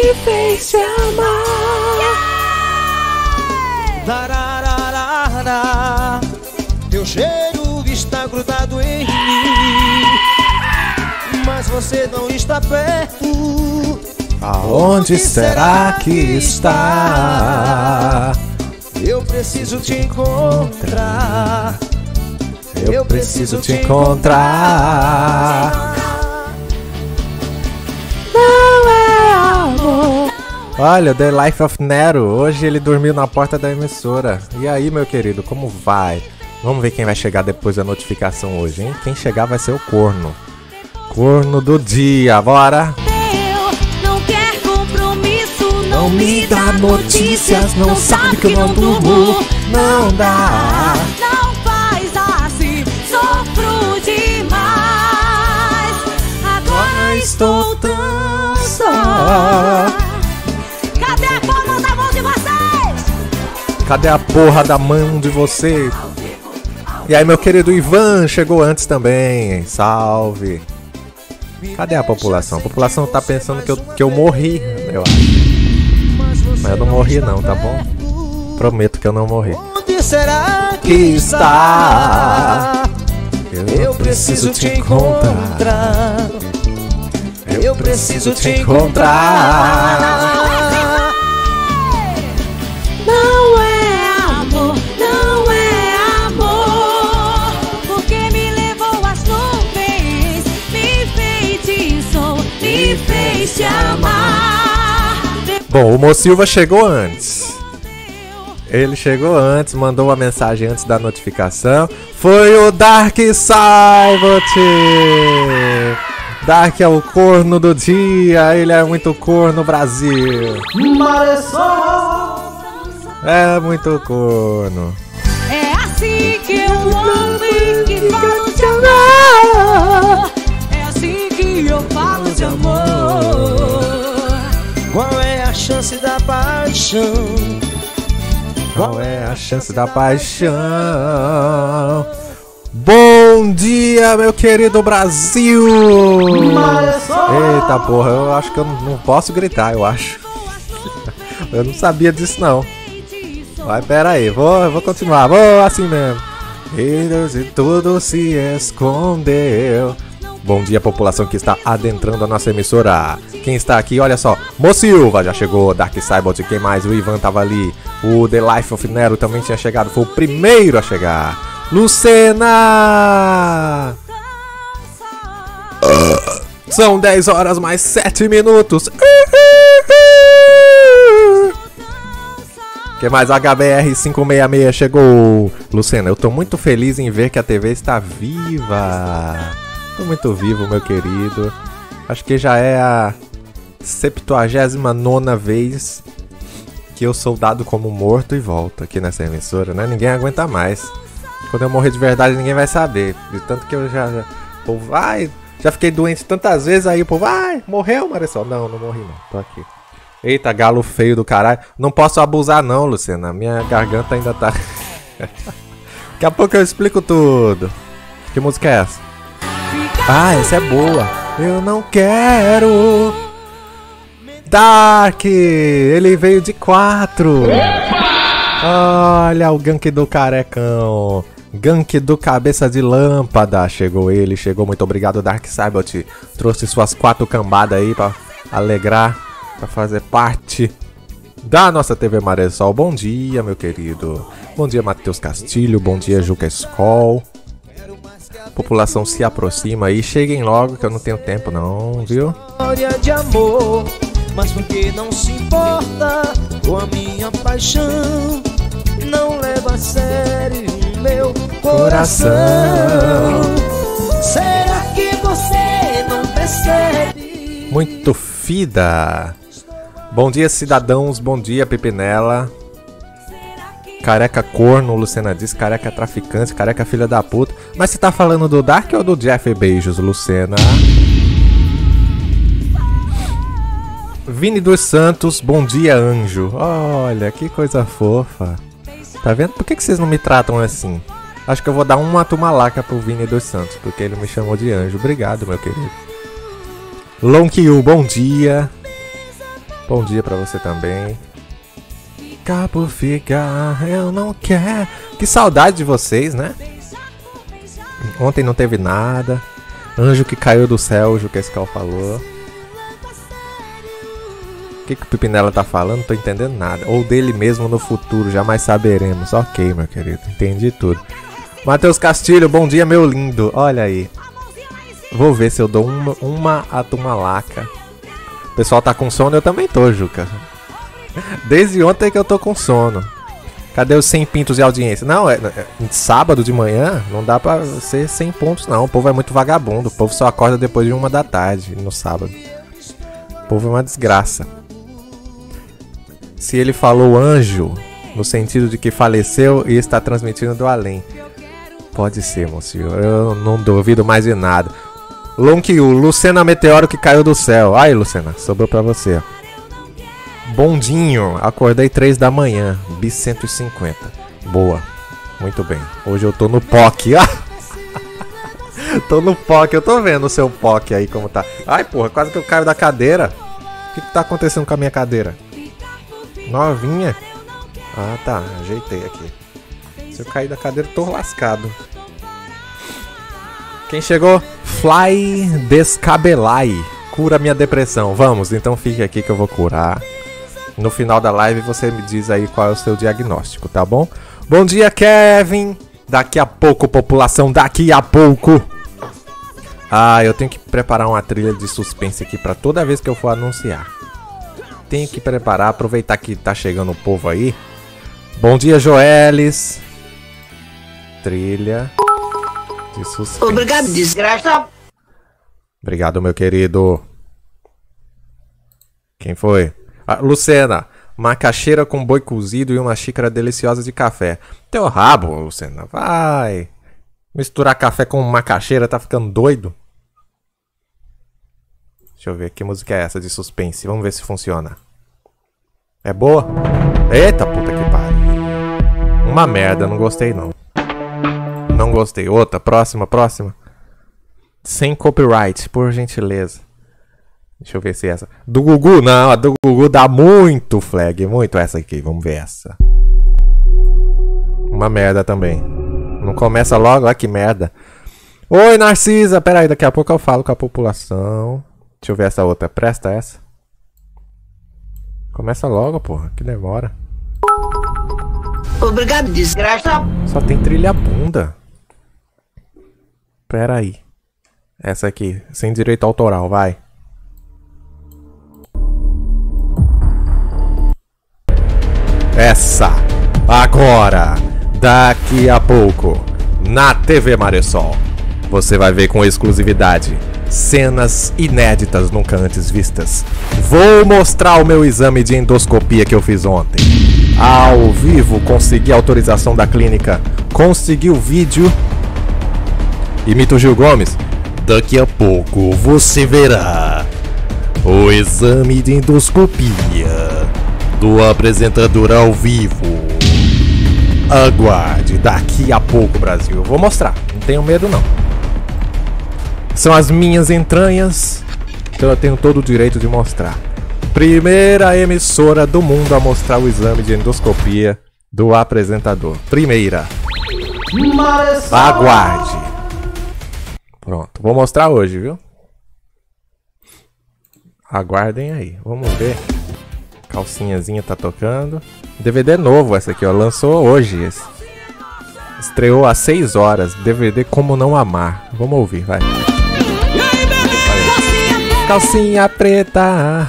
me fez te amar. Darararara, teu cheiro está grudado em mim, mas você não está perto. Aonde será que está? Eu preciso te encontrar. Eu preciso te encontrar. Não é amor. Olha, The Life of Nero. Hoje ele dormiu na porta da emissora. E aí, meu querido, como vai? Vamos ver quem vai chegar depois da notificação hoje, hein? Quem chegar vai ser o corno. Corno do dia, bora! Não me dá notícias, não sabe que eu não durmo. Não dá. Não faz assim, sofro demais. Agora Estou tão só. cadê a palma da mão de vocês? Cadê a porra da mão de você? E aí, meu querido Ivan chegou antes também. Salve. Cadê a população? A população tá pensando que eu morri, eu acho. Mas eu não morri não, tá bom? Prometo que eu não morri. Onde será Que está? Eu preciso te encontrar. Eu preciso te encontrar. Não é amor, não é amor, porque me levou às nuvens, me feitiçou, me fez te amar. Bom, o Mo Silva chegou antes. Ele chegou antes, mandou uma mensagem antes da notificação. Foi o Dark Saibot. Dark é o corno do dia. Ele é muito corno, Brasil. É muito corno. É assim que eu amo e que falo de amor. É assim que eu falo de amor. Qual é a chance da paixão? Qual é a chance da paixão? Bom dia, meu querido Brasil! Eita porra, eu acho que eu não posso gritar, eu acho. Eu não sabia disso não. Vai, pera aí, vou continuar, vou assim mesmo. E tudo se escondeu. Bom dia, população que está adentrando a nossa emissora. Quem está aqui, olha só, Mo Silva já chegou, Dark Saibot, quem mais? O Ivan tava ali, o The Life of Nero também tinha chegado, foi o primeiro a chegar. Lucena! São 10 horas mais 7 minutos. Que mais? HBR566 chegou. Lucena, eu tô muito feliz em ver que a TV está viva. Tô muito vivo, meu querido. Acho que já é a 79ª vez que eu sou dado como morto e volto aqui nessa emissora, né? Ninguém aguenta mais. Quando eu morrer de verdade, ninguém vai saber. De tanto que eu já o povo vai. Já fiquei doente tantas vezes, aí o povo vai. Morreu, Marisol? Não, não morri não. Tô aqui. Eita, galo feio do caralho. Não posso abusar não, Lucena. Minha garganta ainda tá... Daqui a pouco eu explico tudo. Que música é essa? Ah, essa é boa. Eu não quero. Dark, ele veio de 4. Olha o gank do carecão. Gank do cabeça de lâmpada. Chegou ele, chegou. Muito obrigado, Dark Saibot. Trouxe suas 4 cambadas aí pra alegrar, pra fazer parte da nossa TV Maressol. Bom dia, meu querido. Bom dia, Matheus Castilho. Bom dia, Juca Skol. População se aproxima aí, cheguem logo que eu não tenho tempo não, viu? História de amor, mas por que não se importa com a minha paixão? Não leva a sério o meu coração. Será que você não percebe? Muito fida. Bom dia, cidadãos, bom dia, Pipinela. Careca corno, Lucena diz, careca traficante, careca filha da puta. Mas você tá falando do Dark ou do Jeff Beijos, Lucena? Vini dos Santos, bom dia, anjo. Olha, que coisa fofa. Tá vendo? Por que vocês não me tratam assim? Acho que eu vou dar uma tumalaca pro Vini dos Santos, porque ele me chamou de anjo. Obrigado, meu querido. Lonkyu, bom dia. Bom dia pra você também. Cabo ficar, eu não quero. Que saudade de vocês, né? Ontem não teve nada. Anjo que caiu do céu, o Juquescal falou. O que o Pipinela tá falando? Não tô entendendo nada. Ou dele mesmo no futuro, jamais saberemos. Ok, meu querido, entendi tudo. Matheus Castilho, bom dia, meu lindo. Olha aí. Vou ver se eu dou uma atumalaca. O pessoal tá com sono, eu também tô, Juca. Desde ontem que eu tô com sono. Cadê os 100 pintos de audiência? Não, sábado de manhã não dá pra ser 100 pontos não. O povo é muito vagabundo. O povo só acorda depois de 1 da tarde no sábado. O povo é uma desgraça. Se ele falou anjo, no sentido de que faleceu e está transmitindo do além. Pode ser, moço. Eu não duvido mais de nada. Lonquiu, Lucena Meteoro que caiu do céu. Aí, Lucena, sobrou pra você. Bondinho, acordei 3 da manhã, bis 150. Boa, muito bem. Hoje eu tô no POC. Tô no POC, eu tô vendo o seu POC aí como tá. Ai, porra, quase que eu caio da cadeira. O que tá acontecendo com a minha cadeira? Novinha? Ah, tá, ajeitei aqui. Se eu cair da cadeira, tô lascado. Quem chegou? Fly Descabelai. Cura minha depressão. Vamos, então fique aqui que eu vou curar. No final da live você me diz aí qual é o seu diagnóstico, tá bom? Bom dia, Kevin. Daqui a pouco, população, daqui a pouco. Ah, eu tenho que preparar uma trilha de suspense aqui pra toda vez que eu for anunciar. Tenho que preparar, aproveitar que tá chegando o povo aí. Bom dia, Joelis. Trilha de suspense. Obrigado, desgraça. Obrigado, meu querido. Quem foi? Ah, Lucena, macaxeira com boi cozido e uma xícara deliciosa de café. Teu rabo, Lucena, vai. Misturar café com macaxeira, tá ficando doido? Deixa eu ver, que música é essa de suspense? Vamos ver se funciona. É boa? Eita, puta que pariu. Uma merda, não gostei não. Não gostei. Outra, próxima. Sem copyright, por gentileza. Deixa eu ver se é essa. Do Gugu, não, a do Gugu dá muito flag, muito essa aqui, vamos ver essa. Uma merda também. Não começa logo, olha que merda. Oi, Narcisa, pera aí, daqui a pouco eu falo com a população. Deixa eu ver essa outra, presta essa. Começa logo, porra, que demora. Obrigado, desgraça. Só tem trilha bunda. Pera aí. Essa aqui, sem direito autoral, vai. Essa, agora, daqui a pouco, na TV Maressol, você vai ver com exclusividade cenas inéditas nunca antes vistas. Vou mostrar o meu exame de endoscopia que eu fiz ontem. Ao vivo, consegui autorização da clínica, consegui o vídeo. Imita o Gil Gomes. Daqui a pouco você verá o exame de endoscopia do apresentador ao vivo. Aguarde, daqui a pouco, Brasil. Eu vou mostrar, não tenho medo não. São as minhas entranhas, então eu tenho todo o direito de mostrar. Primeira emissora do mundo a mostrar o exame de endoscopia do apresentador. Primeira. Aguarde. Pronto, vou mostrar hoje, viu? Aguardem aí, vamos ver. Calcinhazinha tá tocando. DVD novo essa aqui, ó. Lançou hoje. Estreou às 6 horas. DVD Como Não Amar. Vamos ouvir, vai. Calcinha preta.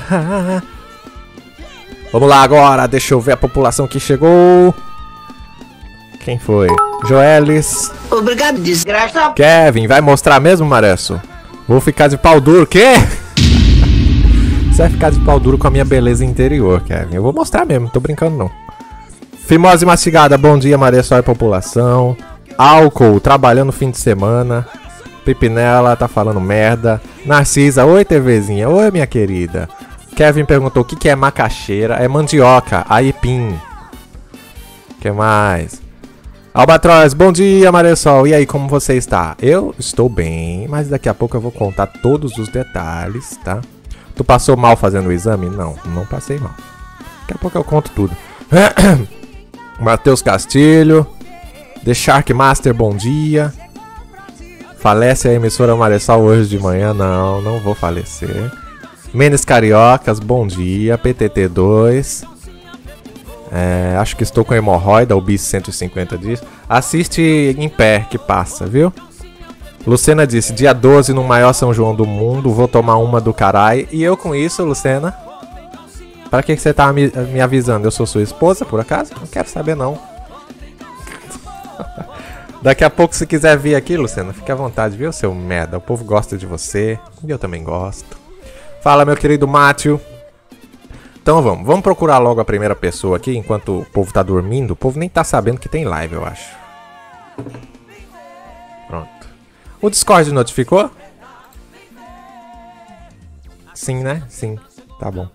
Vamos lá agora. Deixa eu ver a população que chegou. Quem foi? Joelis. Obrigado, desgraça. Kevin, vai mostrar mesmo, Maresso? Vou ficar de pau duro. Quê? Você vai ficar de pau duro com a minha beleza interior, Kevin. Eu vou mostrar mesmo, não tô brincando não. Fimose mastigada, bom dia, Maressol e população. Álcool, trabalhando fim de semana. Pipinela, tá falando merda. Narcisa, oi TVzinha, oi minha querida. Kevin perguntou o que é macaxeira. É mandioca, aipim. Que mais? Albatroz, bom dia, Maressol. E aí, como você está? Eu estou bem, mas daqui a pouco eu vou contar todos os detalhes, tá? Tu passou mal fazendo o exame? Não, não passei mal. Daqui a pouco eu conto tudo. Matheus Castilho. The Shark Master, bom dia. Falece a emissora Maressal hoje de manhã? Não, não vou falecer. Menes Cariocas, bom dia. PTT2. Acho que estou com hemorroida, o bis 150 diz. Assiste em pé que passa, viu? Lucena disse, dia 12 no maior São João do mundo, vou tomar uma do carai. E eu com isso, Lucena? Pra que você tá me avisando? Eu sou sua esposa, por acaso? Não quero saber, não. Daqui a pouco, se quiser vir aqui, Lucena, fique à vontade, viu, seu merda? O povo gosta de você, e eu também gosto. Fala, meu querido Mátio. Então vamos procurar logo a primeira pessoa aqui, enquanto o povo tá dormindo. O povo nem tá sabendo que tem live, eu acho. Pronto. O Discord notificou? Sim, né? Sim. Tá bom.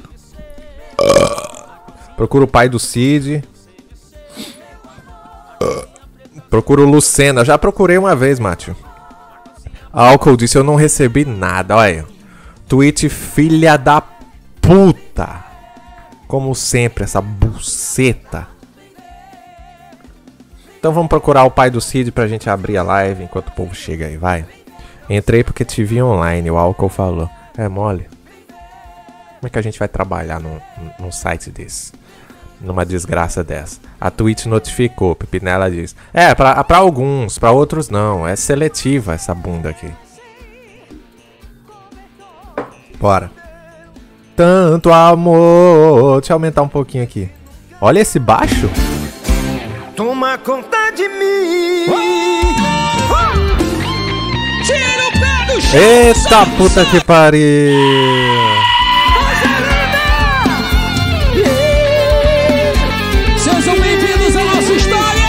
Procura o pai do Cid. Procura o Lucena. Já procurei uma vez, Mátio. Álcool disse, eu não recebi nada. Olha. Tweet filha da puta. Como sempre, essa buceta. Então vamos procurar o pai do Cid pra gente abrir a live enquanto o povo chega aí, vai. Entrei porque te vi online, o Álcool falou. É mole. Como é que a gente vai trabalhar num site desse? Numa desgraça dessa. A Twitch notificou, Pipinela diz. Pra alguns, pra outros não. É seletiva essa bunda aqui. Bora. Tanto amor. Deixa eu aumentar um pouquinho aqui. Olha esse baixo. Toma conta de mim. Tira o pé do chão. Eita puta que pariu. Sejam bem-vindos à nossa história.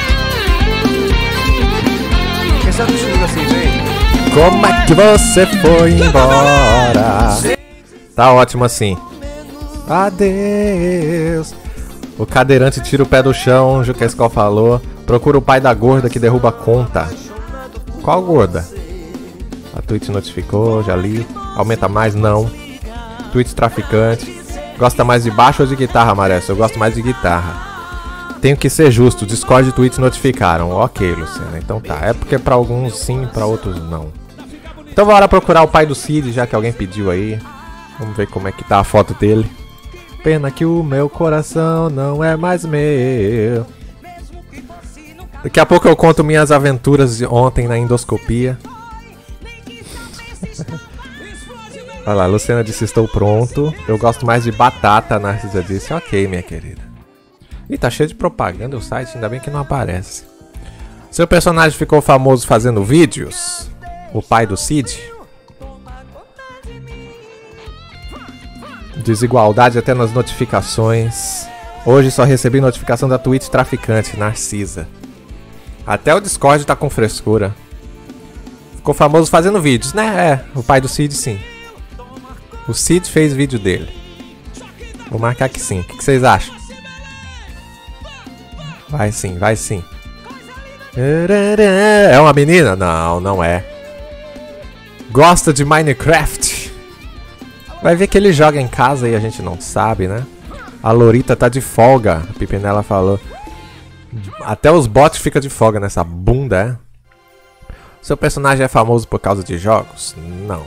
Essa costura assim, vem. Como é que você foi embora? Tá ótimo assim. Adeus. O cadeirante tira o pé do chão, o Juquescal falou. Procura o pai da gorda que derruba a conta. Qual gorda? A Twitch notificou, já li. Aumenta mais? Não. Twitch traficante. Gosta mais de baixo ou de guitarra, Maressa? Eu gosto mais de guitarra. Tenho que ser justo, Discord e Twitch notificaram. Ok, Luciana, então tá. É porque pra alguns sim, pra outros não. Então bora procurar o pai do Cid, já que alguém pediu aí. Vamos ver como é que tá a foto dele. Pena que o meu coração não é mais meu. Daqui a pouco eu conto minhas aventuras de ontem na endoscopia. Olha lá, Luciana disse estou pronto. Eu gosto mais de batata, Narcisa disse. Ok, minha querida. Ih, tá cheio de propaganda o site, ainda bem que não aparece. Seu personagem ficou famoso fazendo vídeos? O pai do Cid? Desigualdade até nas notificações. Hoje só recebi notificação da Twitch traficante, Narcisa. Até o Discord tá com frescura. Ficou famoso fazendo vídeos, né? O pai do Cid sim. O Cid fez vídeo dele. Vou marcar que sim. O que vocês acham? Vai sim, vai sim. É uma menina? Não, não é. Gosta de Minecraft? Vai ver que ele joga em casa e a gente não sabe, né? A Lorita tá de folga, a Pipinela falou. Até os bots ficam de folga nessa bunda, é? Seu personagem é famoso por causa de jogos? Não.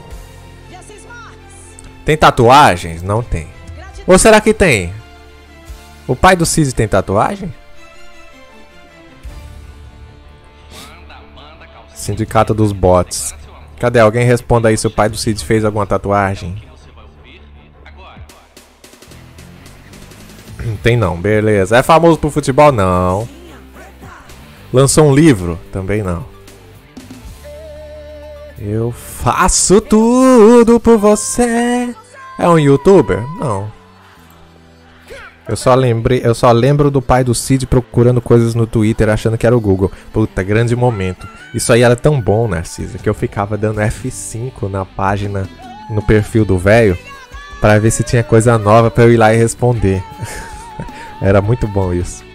Tem tatuagens? Não tem. Ou será que tem? O pai do Cid tem tatuagem? Sindicato dos bots. Cadê? Alguém responda aí se o pai do Cid fez alguma tatuagem. Tem não, beleza. É famoso por futebol? Não. Lançou um livro? Também não. Eu faço tudo por você. É um youtuber? Não. Eu só lembro do pai do Cid procurando coisas no Twitter achando que era o Google. Puta, grande momento. Isso aí era tão bom, Narcisa, que eu ficava dando F5 na página, no perfil do velho, pra ver se tinha coisa nova pra eu ir lá e responder. Era muito bom isso.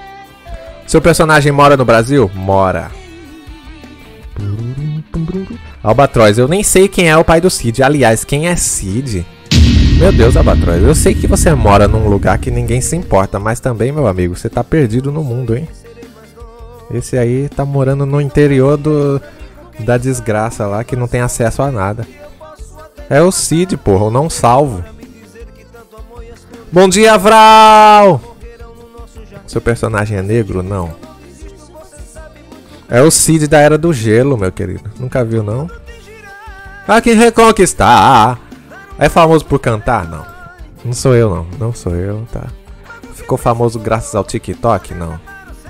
Seu personagem mora no Brasil? Mora. Albatroz, eu nem sei quem é o pai do Cid. Aliás, quem é Cid? Meu Deus, Albatroz, eu sei que você mora num lugar que ninguém se importa, mas também, meu amigo, você tá perdido no mundo, hein? Esse aí tá morando no interior da desgraça lá, que não tem acesso a nada. É o Cid, porra, o não salvo. Bom dia, Vral! Seu personagem é negro? Não. É o Cid da Era do Gelo, meu querido. Nunca viu, não? A quem reconquistar. É famoso por cantar? Não. Não sou eu, não. Não sou eu, tá. Ficou famoso graças ao TikTok? Não.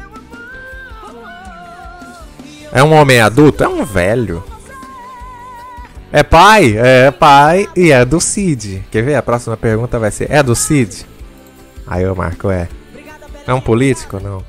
É um homem adulto? É um velho. É pai? É pai e é do Cid. Quer ver? A próxima pergunta vai ser: é do Cid? Aí eu marco, é. É um político? Não.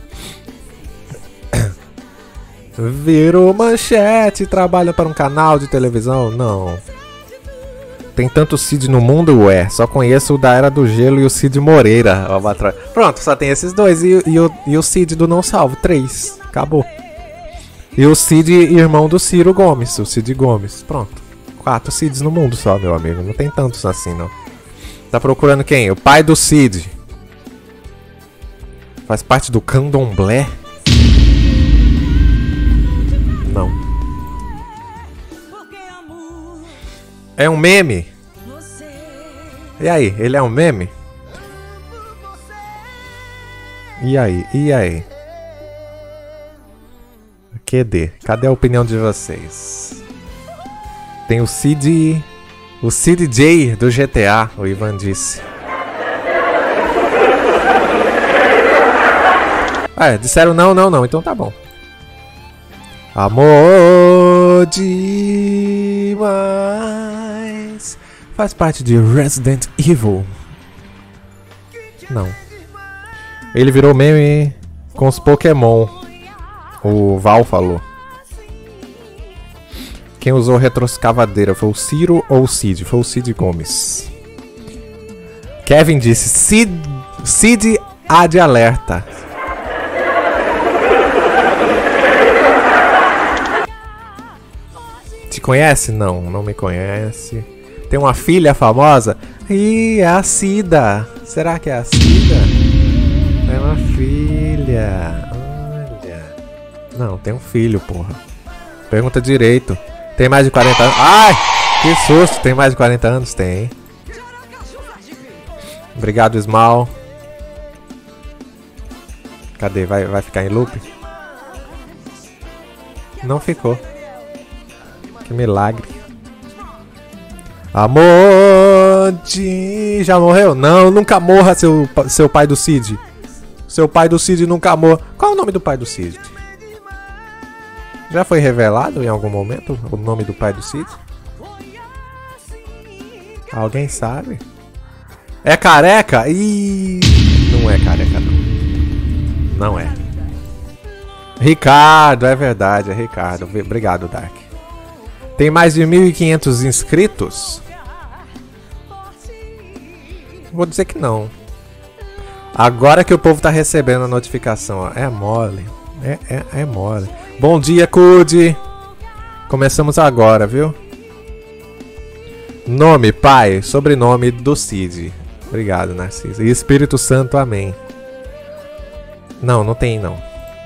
Virou manchete, trabalha para um canal de televisão? Não. Tem tanto Cid no mundo, ué. Só conheço o da Era do Gelo e o Cid Moreira. Pronto, só tem esses dois. E o Cid do Não Salvo, 3. Acabou. E o Cid, irmão do Ciro Gomes, o Cid Gomes. Pronto. 4 Cids no mundo só, meu amigo. Não tem tantos assim, não. Tá procurando quem? O pai do Cid. Faz parte do candomblé? Não. É um meme? E aí? Ele é um meme? E aí? E aí? QD, cadê a opinião de vocês? Tem o Cid J do GTA, o Ivan disse. Disseram não, então tá bom. Amor demais. Faz parte de Resident Evil. Não. Ele virou meme com os Pokémon. O Val falou. Quem usou retroescavadeira foi o Ciro ou o Cid? Foi o Cid Gomes. Kevin disse: Cid há de alerta. Te conhece? Não, não me conhece. Tem uma filha famosa? Ih, é a Cida. Será que é a Cida? É uma filha. Não, tem um filho, porra. Pergunta direito. Tem mais de 40 anos? Ai, que susto. Tem mais de 40 anos? Tem. Obrigado, Ismal. Cadê? Vai ficar em loop? Não ficou. Que milagre. Amor de... Já morreu? Não, nunca morra, seu pai do Cid. Seu pai do Cid nunca morra. Qual é o nome do pai do Cid? Já foi revelado em algum momento o nome do pai do Cid? Alguém sabe? É careca? Ih, não é careca, não. Não é. Ricardo, é verdade, é Ricardo. Obrigado, Dark. Tem mais de 1.500 inscritos? Vou dizer que não. Agora que o povo tá recebendo a notificação, ó. É mole. É mole. Bom dia, Cudi. Começamos agora, viu? Nome, pai, sobrenome do Cid. Obrigado, Narciso. E Espírito Santo, amém. Não tem não.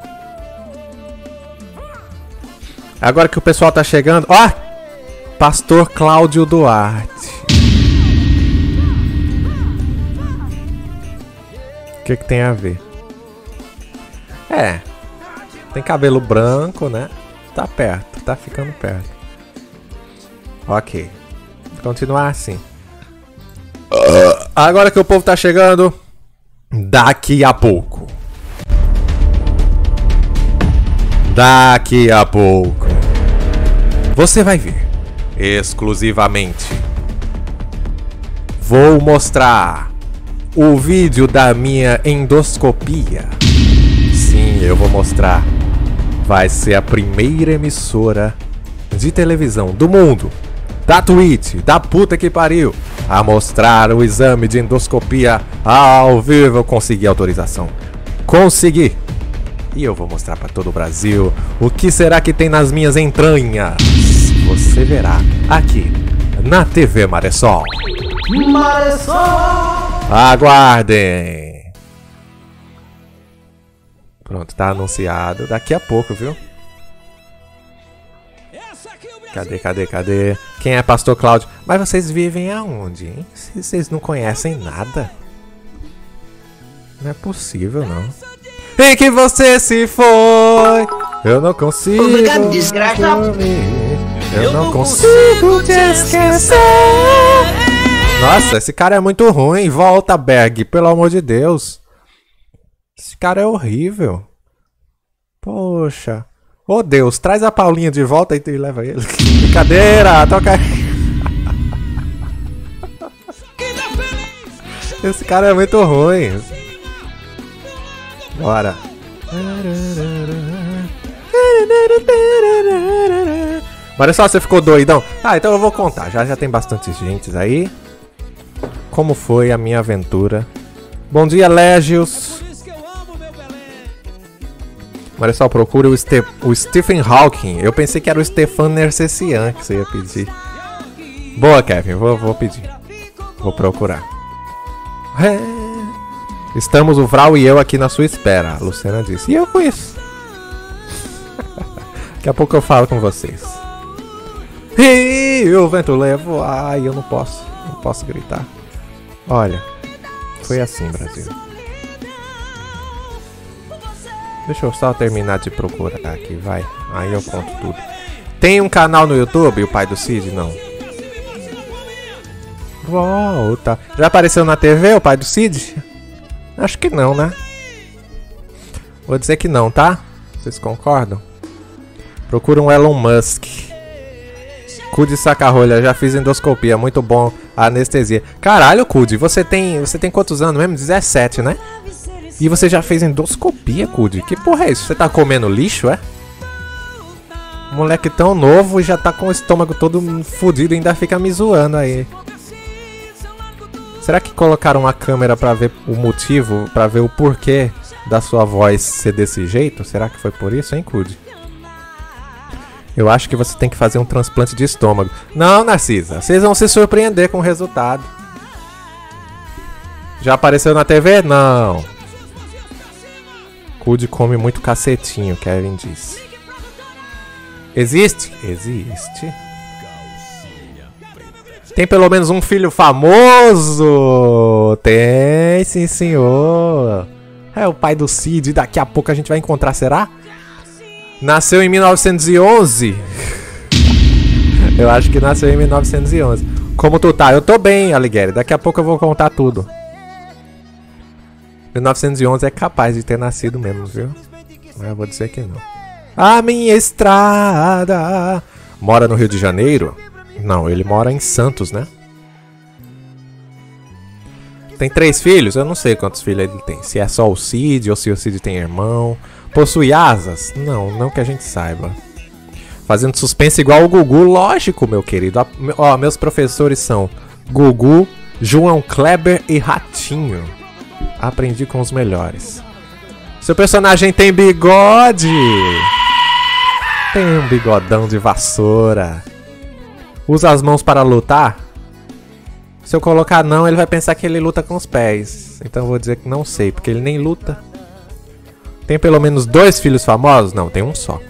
Agora que o pessoal tá chegando... Ó! Pastor Cláudio Duarte. O que tem a ver? Tem cabelo branco, né? Tá perto, tá ficando perto. Ok. Continuar assim. Agora que o povo tá chegando, daqui a pouco. Daqui a pouco. Você vai ver. Exclusivamente. Vou mostrar o vídeo da minha endoscopia. Sim, eu vou mostrar. Vai ser a primeira emissora de televisão do mundo, da Twitch, da puta que pariu, a mostrar o exame de endoscopia ao vivo. Eu consegui autorização. Consegui. E eu vou mostrar para todo o Brasil o que será que tem nas minhas entranhas. você verá aqui na TV Maressol. Aguardem. Pronto, tá anunciado. Daqui a pouco, viu? Cadê? Quem é Pastor Cláudio? Mas vocês vivem aonde, hein? Vocês não conhecem nada. Não é possível, não. Em que você se foi, eu não consigo. Obrigado, desgraça. Eu não consigo te esquecer. Nossa, esse cara é muito ruim. Volta, Berg, pelo amor de Deus. Esse cara é horrível. Poxa. Ô Deus, traz a Paulinha de volta e leva ele. Brincadeira, toca aí. Esse cara é muito ruim. Bora. Olha só, você ficou doidão? Ah, então eu vou contar. Já tem bastante gente aí. Como foi a minha aventura? Bom dia, Légios. Olha só, procura o Stephen Hawking. Eu pensei que era o Stefan Nersessian que você ia pedir. Boa, Kevin. Vou pedir. Vou procurar. Estamos, o Vral e eu, aqui na sua espera. A Luciana disse. E eu com isso. Daqui a pouco eu falo com vocês. E o vento leva. Ai, eu não posso. Não posso gritar. Olha. Foi assim, Brasil. Deixa eu só terminar de procurar aqui, vai. Aí eu conto tudo. Tem um canal no YouTube, o pai do Cid? Não. Volta. Já apareceu na TV o pai do Cid? Acho que não, né? Vou dizer que não, tá? Vocês concordam? Procura um Elon Musk. Cu de saca-rolha, já fiz endoscopia, muito bom a anestesia. Caralho, Cud, você tem quantos anos mesmo? 17, né? E você já fez endoscopia, Cud? Que porra é isso? Você tá comendo lixo, é? Moleque tão novo e já tá com o estômago todo fodido e ainda fica me zoando aí. Será que colocaram uma câmera pra ver o motivo, pra ver o porquê da sua voz ser desse jeito? Será que foi por isso, hein, Cud? Eu acho que você tem que fazer um transplante de estômago. Não, Narcisa, vocês vão se surpreender com o resultado. Já apareceu na TV? Não. Cud come muito cacetinho, Kevin disse. Existe? Existe. Tem pelo menos um filho famoso? Tem, sim, senhor. É o pai do Cid. Daqui a pouco a gente vai encontrar, será? Nasceu em 1911. Eu acho que nasceu em 1911. Como tu tá? Eu tô bem, Alighieri. Daqui a pouco eu vou contar tudo. 1911 é capaz de ter nascido mesmo, viu? Mas eu vou dizer que não. A minha estrada. Mora no Rio de Janeiro? Não, ele mora em Santos, né? Tem 3 filhos? Eu não sei quantos filhos ele tem. Se é só o Cid ou se o Cid tem irmão. Possui asas? Não, não que a gente saiba. Fazendo suspense igual o Gugu, lógico, meu querido. Ó, meus professores são Gugu, João Kleber e Ratinho. Aprendi com os melhores. Seu personagem tem bigode. Tem um bigodão de vassoura. Usa as mãos para lutar. Se eu colocar não, ele vai pensar que ele luta com os pés. Então eu vou dizer que não sei, porque ele nem luta. Tem pelo menos 2 filhos famosos? Não, tem um só.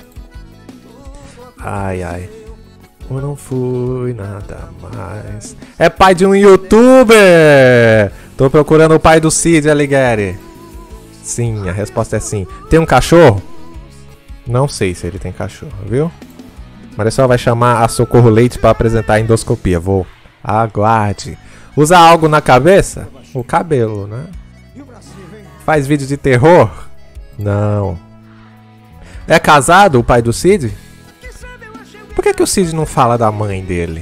Ai, ai. Eu não fui nada mais. É pai de um youtuber! Tô procurando o pai do Cid, Alighieri. Sim, a resposta é sim. Tem um cachorro? Não sei se ele tem cachorro, viu? Mas só vai chamar a Socorro Leite pra apresentar a endoscopia. Vou. Aguarde. Usa algo na cabeça? O cabelo, né? Faz vídeo de terror? Não. É casado o pai do Cid? Por que o Cid não fala da mãe dele?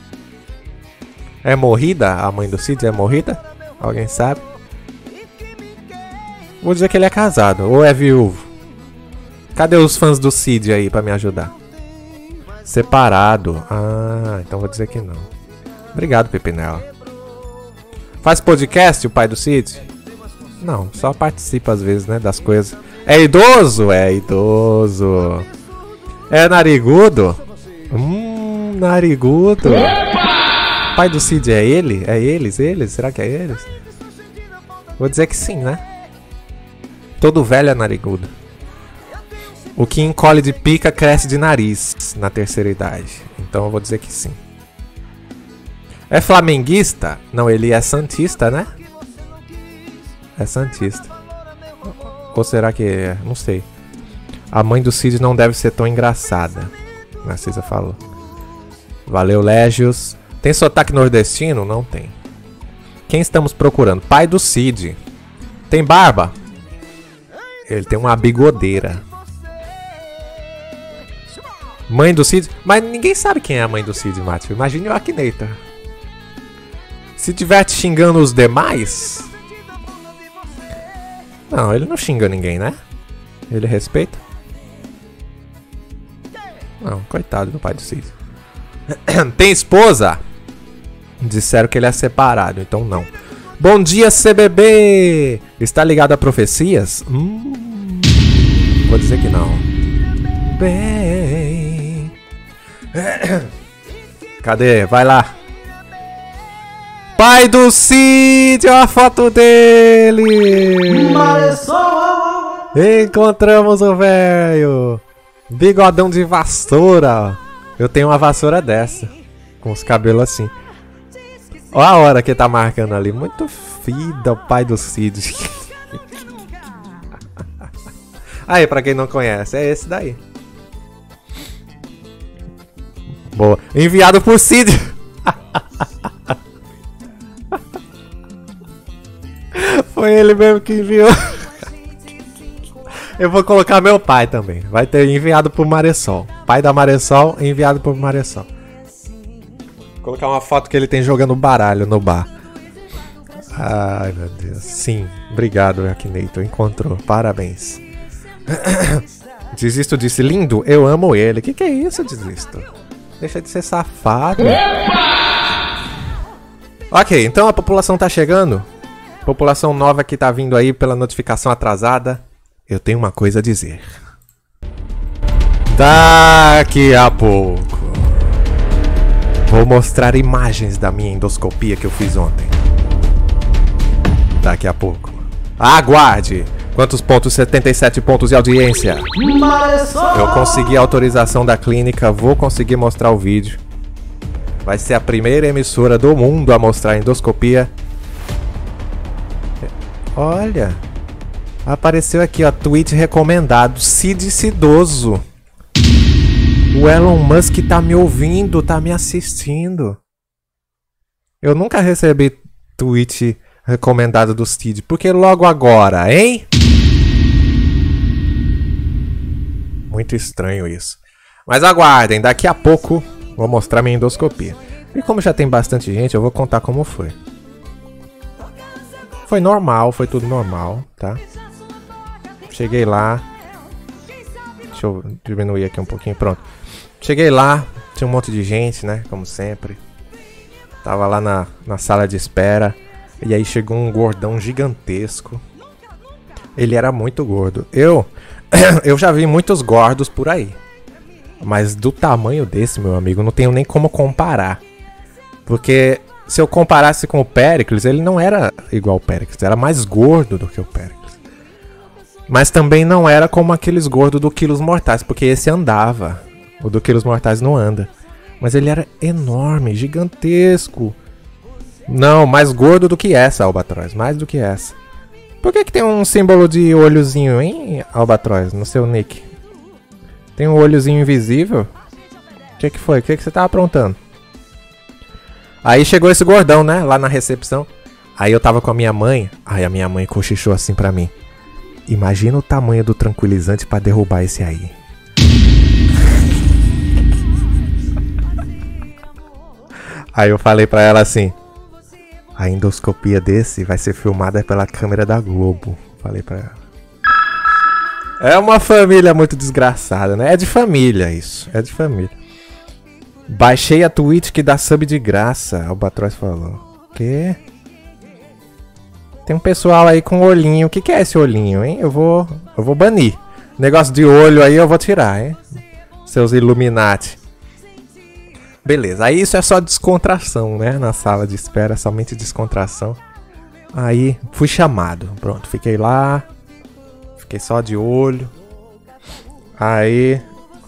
É morrida? A mãe do Cid é morrida? Alguém sabe? Vou dizer que ele é casado. Ou é viúvo. Cadê os fãs do Cid aí pra me ajudar? Separado. Ah, então vou dizer que não. Obrigado, Pepinela. Faz podcast o pai do Cid? Não, só participa às vezes, né, das coisas. É idoso? É idoso. É narigudo? Narigudo. Pai do Cid é ele? É eles? Será que é eles? Vou dizer que sim, né? Todo velho é narigudo. O que encolhe de pica cresce de nariz na terceira idade. Então eu vou dizer que sim. É flamenguista? Não, ele é santista, né? É santista. Ou será que é? Não sei. A mãe do Cid não deve ser tão engraçada. Narcisa falou. Valeu, Légios. Tem sotaque nordestino? Não tem. Quem estamos procurando? Pai do Cid. Tem barba? Ele tem uma bigodeira. Mãe do Cid? Mas ninguém sabe quem é a mãe do Cid, Mátio. Imagine o Akinator. Se tiver te xingando os demais... Não, ele não xinga ninguém, né? Ele respeita. Não, coitado do pai do Cid. Tem esposa? Disseram que ele é separado, então não. Bom dia, CBB! Está ligado a profecias? Vou dizer que não. Bem... Cadê? Vai lá. Pai do Cid, olha a foto dele! Encontramos o velho! Bigodão de vassoura! Eu tenho uma vassoura dessa, com os cabelos assim. Olha a hora que tá marcando ali. Muito fida o pai do Cid. Aí, pra quem não conhece, é esse daí. Boa. Enviado por Cid. Foi ele mesmo que enviou. Eu vou colocar meu pai também. Vai ter enviado por Maressol. Pai da Maressol, enviado por Maressol. Vou colocar uma foto que ele tem jogando baralho no bar. Ai, meu Deus. Sim, obrigado, Akinator. Encontrou. Parabéns. Desisto disse, lindo, eu amo ele. Que é isso, Desisto? Deixa de ser safado. Ok, então a população tá chegando. População nova que tá vindo aí pela notificação atrasada. Eu tenho uma coisa a dizer. Daqui a pouco vou mostrar imagens da minha endoscopia que eu fiz ontem. Daqui a pouco. Aguarde! Quantos pontos? 77 pontos de audiência. Eu consegui a autorização da clínica, vou conseguir mostrar o vídeo. Vai ser a primeira emissora do mundo a mostrar a endoscopia. Olha, apareceu aqui, ó, tweet recomendado, Cid Cidoso. O Elon Musk tá me ouvindo, tá me assistindo. Eu nunca recebi tweet recomendado do Cid, porque logo agora, hein? Muito estranho isso. Mas aguardem, daqui a pouco vou mostrar minha endoscopia. E como já tem bastante gente, eu vou contar como foi. Foi normal, foi tudo normal, tá? Cheguei lá. Deixa eu diminuir aqui um pouquinho, pronto. Cheguei lá, tinha um monte de gente, né? Como sempre. Tava lá na sala de espera. E aí chegou um gordão gigantesco. Ele era muito gordo. Eu já vi muitos gordos por aí. Mas do tamanho desse, meu amigo, não tenho nem como comparar. Porque se eu comparasse com o Péricles, ele não era igual ao Péricles. Era mais gordo do que o Péricles. Mas também não era como aqueles gordos do Quilos Mortais. Porque esse andava. O do Quilos Mortais não anda. Mas ele era enorme, gigantesco. Não, mais gordo do que essa, Albatroz. Mais do que essa. Por que tem um símbolo de olhozinho, hein, Albatroz, no seu nick? Tem um olhozinho invisível? O que foi? O que você tava aprontando? Aí chegou esse gordão, né, lá na recepção. Aí eu tava com a minha mãe. Aí a minha mãe cochichou assim pra mim. Imagina o tamanho do tranquilizante pra derrubar esse aí. Aí eu falei pra ela assim. A endoscopia desse vai ser filmada pela câmera da Globo. Falei pra ela. É uma família muito desgraçada, né? É de família isso. É de família. Baixei a Twitch que dá sub de graça. O Albatroz falou. Quê? Tem um pessoal aí com olhinho. O que é esse olhinho, hein? Eu vou banir. Negócio de olho aí eu vou tirar, hein? Seus Illuminati. Beleza, aí isso é só descontração, né? Na sala de espera, somente descontração. Aí fui chamado, pronto, fiquei lá. Fiquei só de olho. Aí...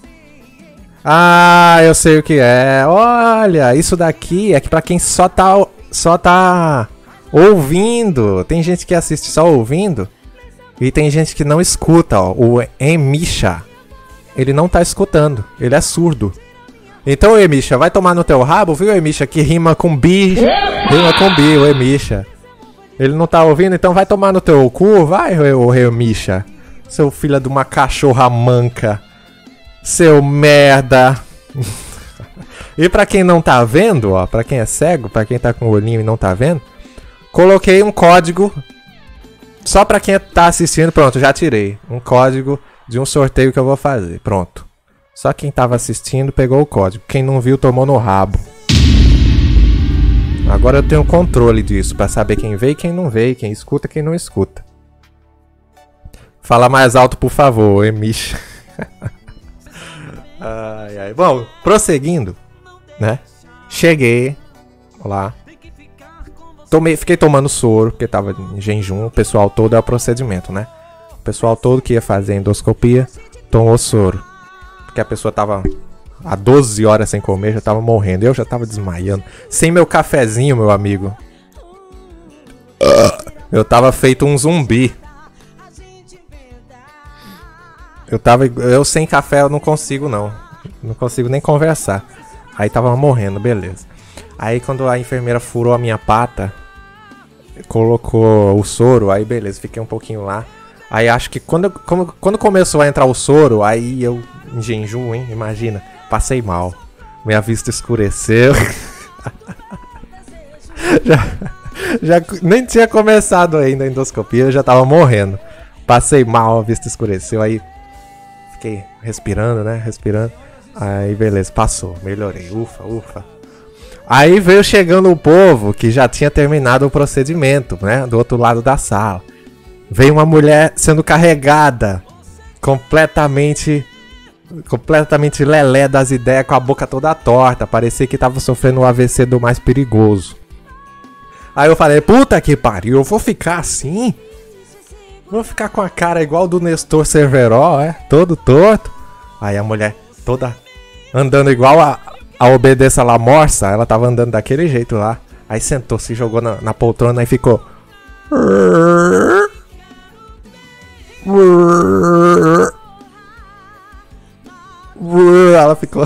Ah, eu sei o que é. Olha, isso daqui é que pra quem só tá ouvindo. Tem gente que assiste só ouvindo. E tem gente que não escuta, ó. O Emisha, ele não tá escutando. Ele é surdo. Então, Emisha, vai tomar no teu rabo, viu, Emisha? Que rima com bi. Rima com bi, o Emisha. Ele não tá ouvindo, então vai tomar no teu cu, vai, o Emisha. Seu filho de uma cachorra manca. Seu merda. E pra quem não tá vendo, ó, pra quem é cego, pra quem tá com o olhinho e não tá vendo, coloquei um código só pra quem tá assistindo. Pronto, já tirei um código de um sorteio que eu vou fazer. Pronto. Só quem tava assistindo pegou o código. Quem não viu tomou no rabo. Agora eu tenho controle disso pra saber quem vê e quem não vê, quem escuta e quem não escuta. Fala mais alto, por favor, Emisha. Ai, ai. Bom, prosseguindo, né? Cheguei lá. Fiquei tomando soro, porque tava em jejum. O pessoal todo é o procedimento, né? O pessoal todo que ia fazer endoscopia tomou soro. Porque a pessoa tava há 12 horas sem comer, já tava morrendo. Eu já tava desmaiando. Sem meu cafezinho, meu amigo. Eu tava feito um zumbi. Eu sem café eu não consigo não. Não consigo nem conversar. Aí tava morrendo, beleza. Aí quando a enfermeira furou a minha pata, colocou o soro, aí beleza, fiquei um pouquinho lá. Aí acho que quando começou a entrar o soro, aí eu, em jejum, hein, imagina, passei mal. Minha vista escureceu. já nem tinha começado ainda a endoscopia, eu já tava morrendo. Passei mal, a vista escureceu, aí fiquei respirando, né? Respirando. Aí beleza, passou, melhorei. Ufa, ufa. Aí veio chegando o povo que já tinha terminado o procedimento, né? Do outro lado da sala. Veio uma mulher sendo carregada. Completamente lelé das ideias, com a boca toda torta. Parecia que tava sofrendo o AVC do mais perigoso. Aí eu falei, puta que pariu, eu vou ficar assim? Vou ficar com a cara igual do Nestor Cerveró, todo torto. Aí a mulher toda andando igual a Obedeça La Morsa. Ela tava andando daquele jeito lá. Aí sentou, se jogou na poltrona e ficou... Ela ficou...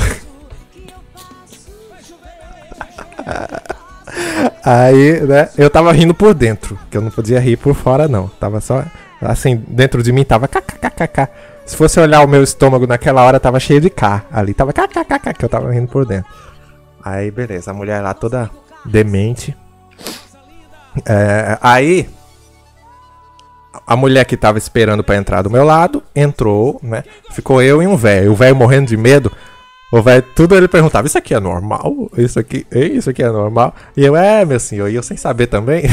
Aí, né, eu tava rindo por dentro, que eu não podia rir por fora não. Tava só, assim, dentro de mim tava kkkk. Se fosse olhar o meu estômago naquela hora, tava cheio de K. Ali tava kkkk, que eu tava rindo por dentro. Aí, beleza, a mulher lá toda demente. Aí, a mulher que tava esperando pra entrar do meu lado, entrou, né, ficou eu e um velho. O velho morrendo de medo. O velho, tudo ele perguntava, isso aqui é normal? Isso aqui é normal? E eu, meu senhor, e eu sem saber também.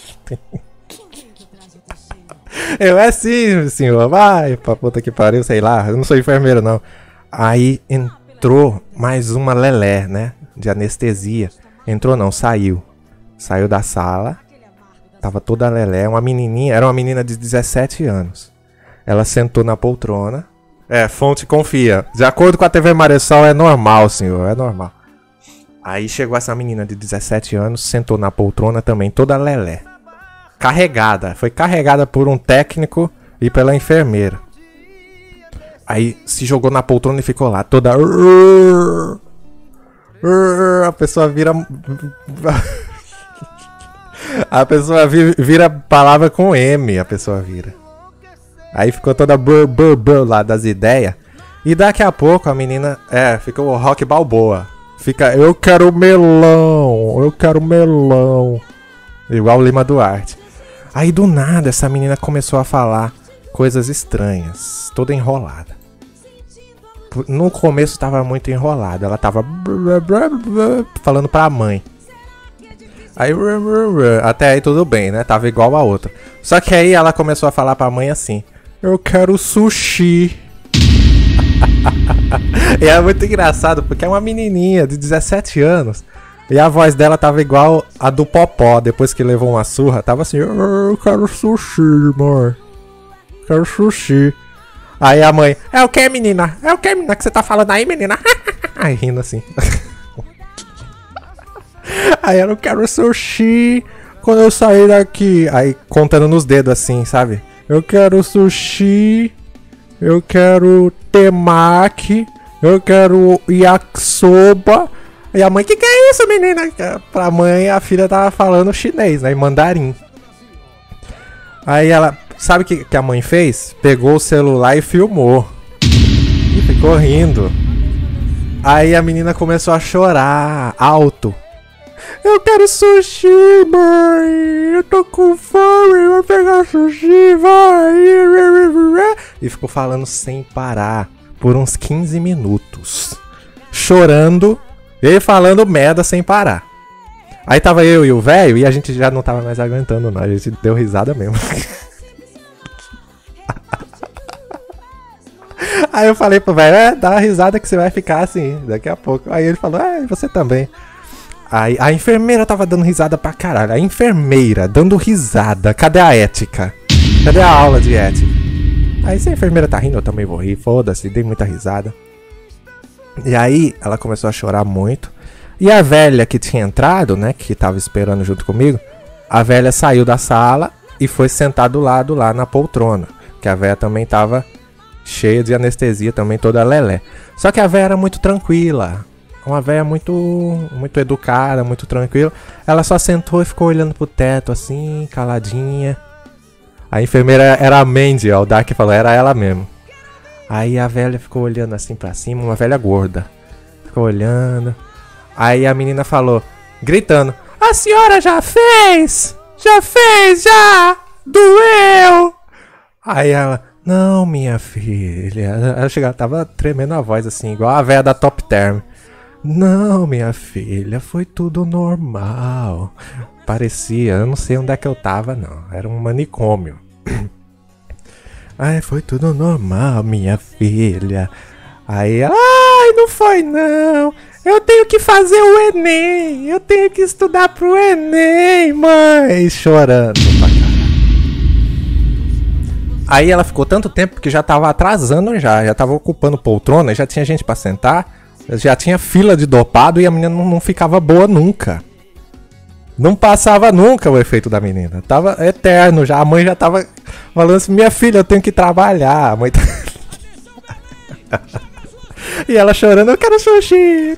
Eu, sim, senhor, vai pra puta que pariu, sei lá, eu não sou enfermeiro não. Aí entrou mais uma lelé, né, de anestesia. Entrou não, saiu. Saiu da sala, tava toda lelé, uma menininha, era uma menina de 17 anos. Ela sentou na poltrona. Fonte confia. De acordo com a TV Maressol, é normal, senhor. É normal. Aí chegou essa menina de 17 anos, sentou na poltrona também, toda lelé. Carregada. Foi carregada por um técnico e pela enfermeira. Aí se jogou na poltrona e ficou lá, toda... A pessoa vira... A pessoa vira palavra com M, a pessoa vira. Aí ficou toda lá das ideias. E daqui a pouco a menina... ficou o Rock Balboa. Fica, eu quero melão. Igual o Lima Duarte. Aí do nada essa menina começou a falar coisas estranhas. Toda enrolada. No começo tava muito enrolada. Ela tava... falando pra mãe. Aí... até aí tudo bem, né? Tava igual a outra. Só que aí ela começou a falar pra mãe assim... Eu quero sushi. E é muito engraçado, porque é uma menininha de 17 anos. E a voz dela tava igual a do Popó, depois que levou uma surra. Tava assim, eu quero sushi, amor. Quero sushi. Aí a mãe, é o que, menina? É o que, menina, que você tá falando aí, menina? Aí rindo assim. Aí eu não quero sushi quando eu sair daqui. Aí contando nos dedos assim, sabe? Eu quero sushi. Eu quero temaki. Eu quero yakisoba. E a mãe, que é isso, menina? Pra mãe, a filha tava falando chinês, né? Em mandarim. Aí ela, sabe o que a mãe fez? Pegou o celular e filmou. E ficou rindo. Aí a menina começou a chorar alto. Eu quero sushi, mãe. Eu tô com fome, vou pegar sushi, vai. E ficou falando sem parar por uns 15 minutos. Chorando e falando merda sem parar. Aí tava eu e o velho e a gente já não tava mais aguentando, não. A gente deu risada mesmo. Aí eu falei pro velho, dá uma risada que você vai ficar assim daqui a pouco. Aí ele falou, você também. Aí a enfermeira tava dando risada pra caralho. A enfermeira dando risada. Cadê a ética? Cadê a aula de ética? Aí se a enfermeira tá rindo, eu também vou rir. Foda-se, dei muita risada. E aí ela começou a chorar muito. E a velha que tinha entrado, né, que tava esperando junto comigo, a velha saiu da sala e foi sentar do lado lá na poltrona. Que a velha também tava cheia de anestesia, também toda lelé. Só que a velha era muito tranquila. Uma velha muito educada, muito tranquila. Ela só sentou e ficou olhando pro teto assim, caladinha. A enfermeira era a Mandy, ó, o Dark falou, era ela mesmo. Aí a velha ficou olhando assim pra cima, uma velha gorda. Ficou olhando. Aí a menina falou, gritando, a senhora já fez! Já fez, já! Doeu! Aí ela, não, minha filha. Ela chegava, tava tremendo a voz assim, igual a velha da Top Term. Não, minha filha, foi tudo normal. Parecia, eu não sei onde é que eu tava, não. Era um manicômio. Ai, foi tudo normal, minha filha. Aí ela, ai, não foi não. Eu tenho que fazer o Enem. Eu tenho que estudar pro Enem, mãe. Chorando pra caralho. Aí ela ficou tanto tempo que já tava atrasando já tava ocupando poltrona, já tinha gente pra sentar. Já tinha fila de dopado e a menina não ficava boa nunca. Não passava nunca o efeito da menina. Tava eterno já. A mãe já tava falando assim, minha filha, eu tenho que trabalhar. A mãe tá... E ela chorando, eu quero sushi.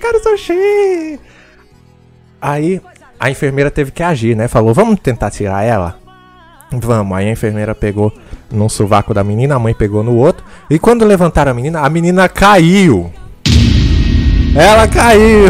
Aí a enfermeira teve que agir, né? Falou, vamos tentar tirar ela? Vamos. Aí a enfermeira pegou num sovaco da menina, a mãe pegou no outro. E quando levantaram a menina caiu. Ela caiu.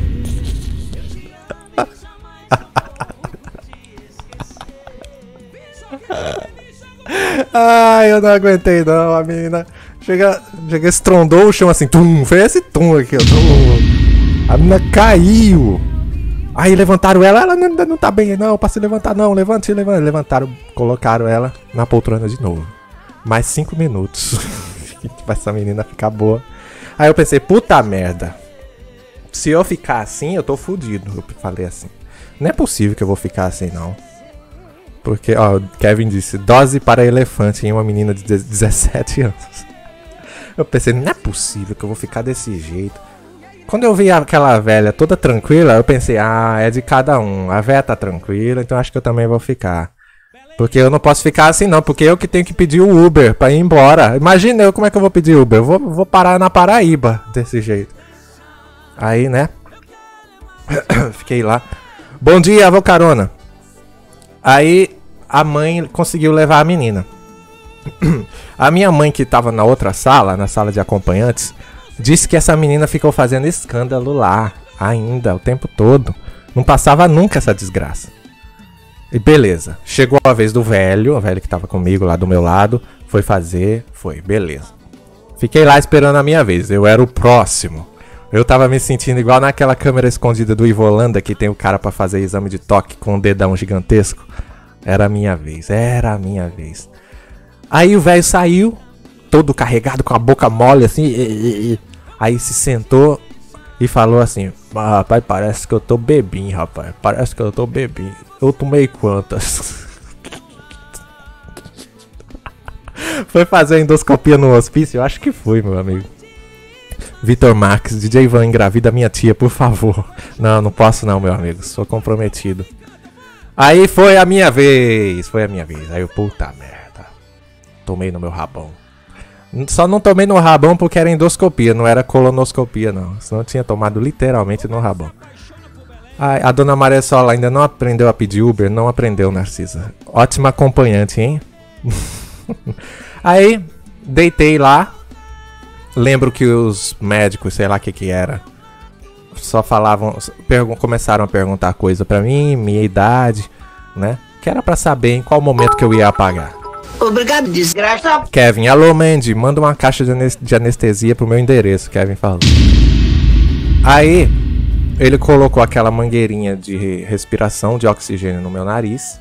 Ai, eu não aguentei não, a menina chega estrondou o chão assim, tum, fez esse tum aqui, ó, tum. A menina caiu. Aí levantaram ela não tá bem não, pra se levantar não, levante, levantaram, colocaram ela na poltrona de novo. Mais 5 minutos. Pra essa menina ficar boa. Aí eu pensei, puta merda. Se eu ficar assim, eu tô fudido. Eu falei assim, não é possível que eu vou ficar assim, não. Porque, ó, Kevin disse, dose para elefante em uma menina de 17 anos. Eu pensei, não é possível que eu vou ficar desse jeito. Quando eu vi aquela velha toda tranquila, eu pensei, é de cada um. A velha tá tranquila, então acho que eu também vou ficar. Porque eu não posso ficar assim não, porque eu que tenho que pedir o Uber pra ir embora. Imagina eu como é que eu vou pedir Uber. Eu vou parar na Paraíba desse jeito. Aí, né? Fiquei lá. Bom dia, vou carona. Aí a mãe conseguiu levar a menina. A minha mãe, que tava na outra sala, na sala de acompanhantes, disse que essa menina ficou fazendo escândalo lá ainda, o tempo todo. Não passava nunca essa desgraça. E beleza, chegou a vez do velho, o velho que tava comigo lá do meu lado, foi fazer, beleza. Fiquei lá esperando a minha vez, eu era o próximo. Eu tava me sentindo igual naquela câmera escondida do Ivo Holanda, que tem o cara pra fazer exame de toque com um dedão gigantesco. Era a minha vez. Aí o velho saiu, todo carregado, com a boca mole assim. Aí se sentou e falou assim: rapaz, parece que eu tô bebinho, rapaz. Parece que eu tô bebinho. Eu tomei quantas? Foi fazer endoscopia no hospício? Eu acho que foi, meu amigo. Vitor Max, DJ Ivan, engravida minha tia, por favor. Não, não posso não, meu amigo. Sou comprometido. Aí foi a minha vez. Aí eu, puta merda. Tomei no meu rabão. Só não tomei no rabão porque era endoscopia, não era colonoscopia, não. Senão eu tinha tomado literalmente no rabão. A dona Maria Sola ainda não aprendeu a pedir Uber? Não aprendeu, Narcisa. Ótima acompanhante, hein? Aí, deitei lá. Lembro que os médicos, sei lá o que era, só falavam, começaram a perguntar coisa pra mim, minha idade, né? Que era pra saber em qual momento que eu ia apagar. Obrigado, desgraça. Kevin, alô Mandy, manda uma caixa de anestesia pro meu endereço, Kevin falou. Aí, ele colocou aquela mangueirinha de respiração de oxigênio no meu nariz.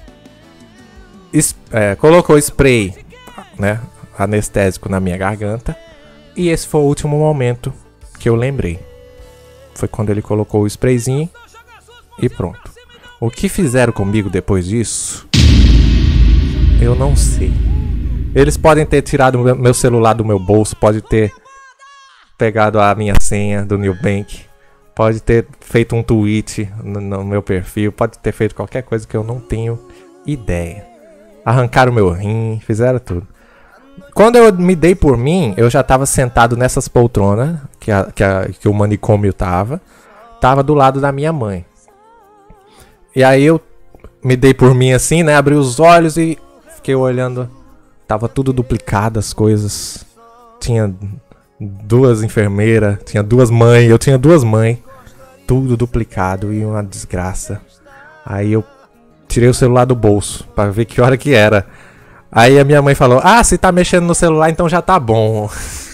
Colocou spray, né, anestésico na minha garganta. E esse foi o último momento que eu lembrei. Foi quando ele colocou o sprayzinho e pronto. O que fizeram comigo depois disso, eu não sei. Eles podem ter tirado meu celular do meu bolso, pode ter pegado a minha senha do Nubank, pode ter feito um tweet no meu perfil, pode ter feito qualquer coisa que eu não tenho ideia. Arrancaram meu rim, fizeram tudo. Quando eu me dei por mim, eu já tava sentado nessas poltronas que o manicômio tava do lado da minha mãe. E aí eu me dei por mim assim, né? Abri os olhos e fiquei olhando. Tava tudo duplicado as coisas. Tinha 2 enfermeiras, tinha 2 mães, eu tinha 2 mães. Tudo duplicado e uma desgraça. Aí eu tirei o celular do bolso pra ver que hora que era. Aí a minha mãe falou: ah, se tá mexendo no celular, então já tá bom.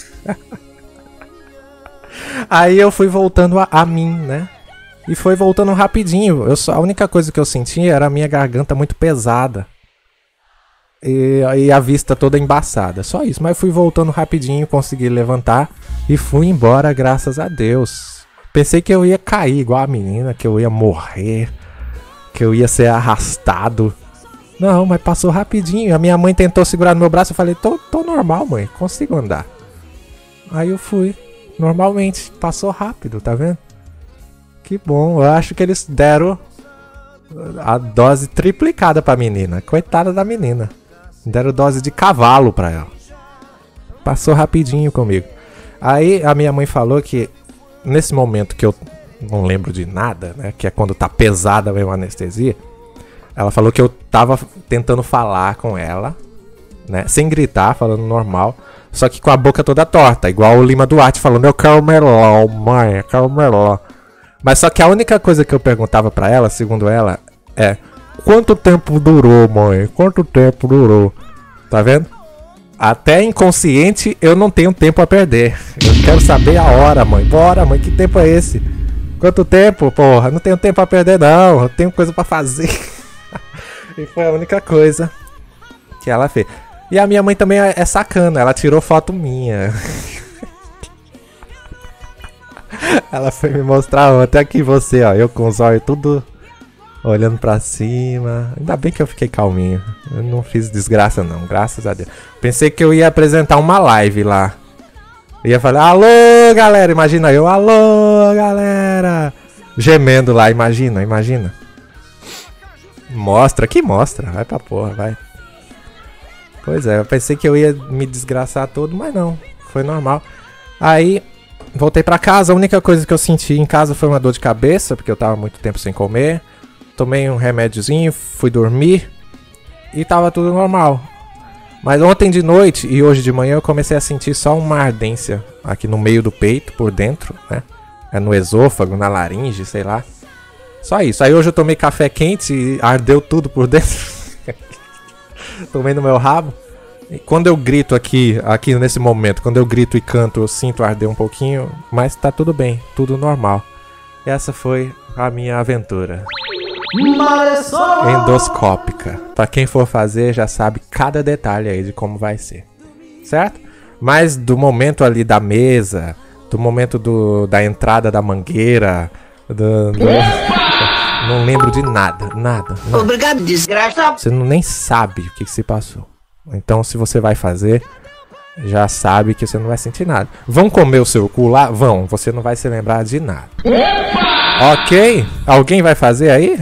Aí eu fui voltando a mim, né? E foi voltando rapidinho. A única coisa que eu sentia era a minha garganta muito pesada. E a vista toda embaçada. Só isso. Mas fui voltando rapidinho, consegui levantar. E fui embora, graças a Deus. Pensei que eu ia cair igual a menina, que eu ia morrer, que eu ia ser arrastado. Não, mas passou rapidinho. A minha mãe tentou segurar no meu braço. Eu falei: tô normal, mãe. Consigo andar. Aí eu fui. Normalmente. Passou rápido, tá vendo? Que bom. Eu acho que eles deram a dose triplicada pra menina. Coitada da menina. Deram dose de cavalo pra ela. Passou rapidinho comigo. Aí a minha mãe falou que nesse momento que eu não lembro de nada, né? Que é quando tá pesada mesmo a anestesia. Ela falou que eu tava tentando falar com ela, né? Sem gritar, falando normal. Só que com a boca toda torta. Igual o Lima Duarte falando: eu quero melão, mãe, eu quero melão. Mas só que a única coisa que eu perguntava pra ela, segundo ela, é: quanto tempo durou, mãe? Quanto tempo durou? Tá vendo? Até inconsciente eu não tenho tempo a perder. Eu quero saber a hora, mãe. Bora, mãe, que tempo é esse? Quanto tempo? Porra, não tenho tempo a perder não. Eu tenho coisa pra fazer. E foi a única coisa que ela fez. E a minha mãe também é sacana. Ela tirou foto minha. Ela foi me mostrar ontem. Aqui você, ó. Eu com os olhos tudo olhando pra cima. Ainda bem que eu fiquei calminho. Eu não fiz desgraça não, graças a Deus. Pensei que eu ia apresentar uma live lá. Ia falar: alô, galera. Imagina eu: alô, galera. Gemendo lá, imagina. Mostra, que mostra. Vai pra porra, vai. Pois é, eu pensei que eu ia me desgraçar todo, mas não. Foi normal. Aí, voltei pra casa. A única coisa que eu senti em casa foi uma dor de cabeça, porque eu tava muito tempo sem comer. Tomei um remédiozinho, fui dormir e tava tudo normal. Mas ontem de noite e hoje de manhã eu comecei a sentir só uma ardência aqui no meio do peito, por dentro, né? É no esôfago, na laringe, sei lá. Só isso. Aí hoje eu tomei café quente e ardeu tudo por dentro. Tomei no meu rabo. E quando eu grito aqui nesse momento, quando eu grito e canto, eu sinto arder um pouquinho. Mas tá tudo bem, tudo normal. E essa foi a minha aventura endoscópica. Pra quem for fazer já sabe cada detalhe aí de como vai ser. Certo? Mas do momento ali da mesa, Do momento da entrada da mangueira. Não lembro de nada. Obrigado, desgraça. Você nem sabe o que se passou. Então, se você vai fazer, já sabe que você não vai sentir nada. Vão comer o seu cu lá? Vão. Você não vai se lembrar de nada. Ok? Alguém vai fazer aí?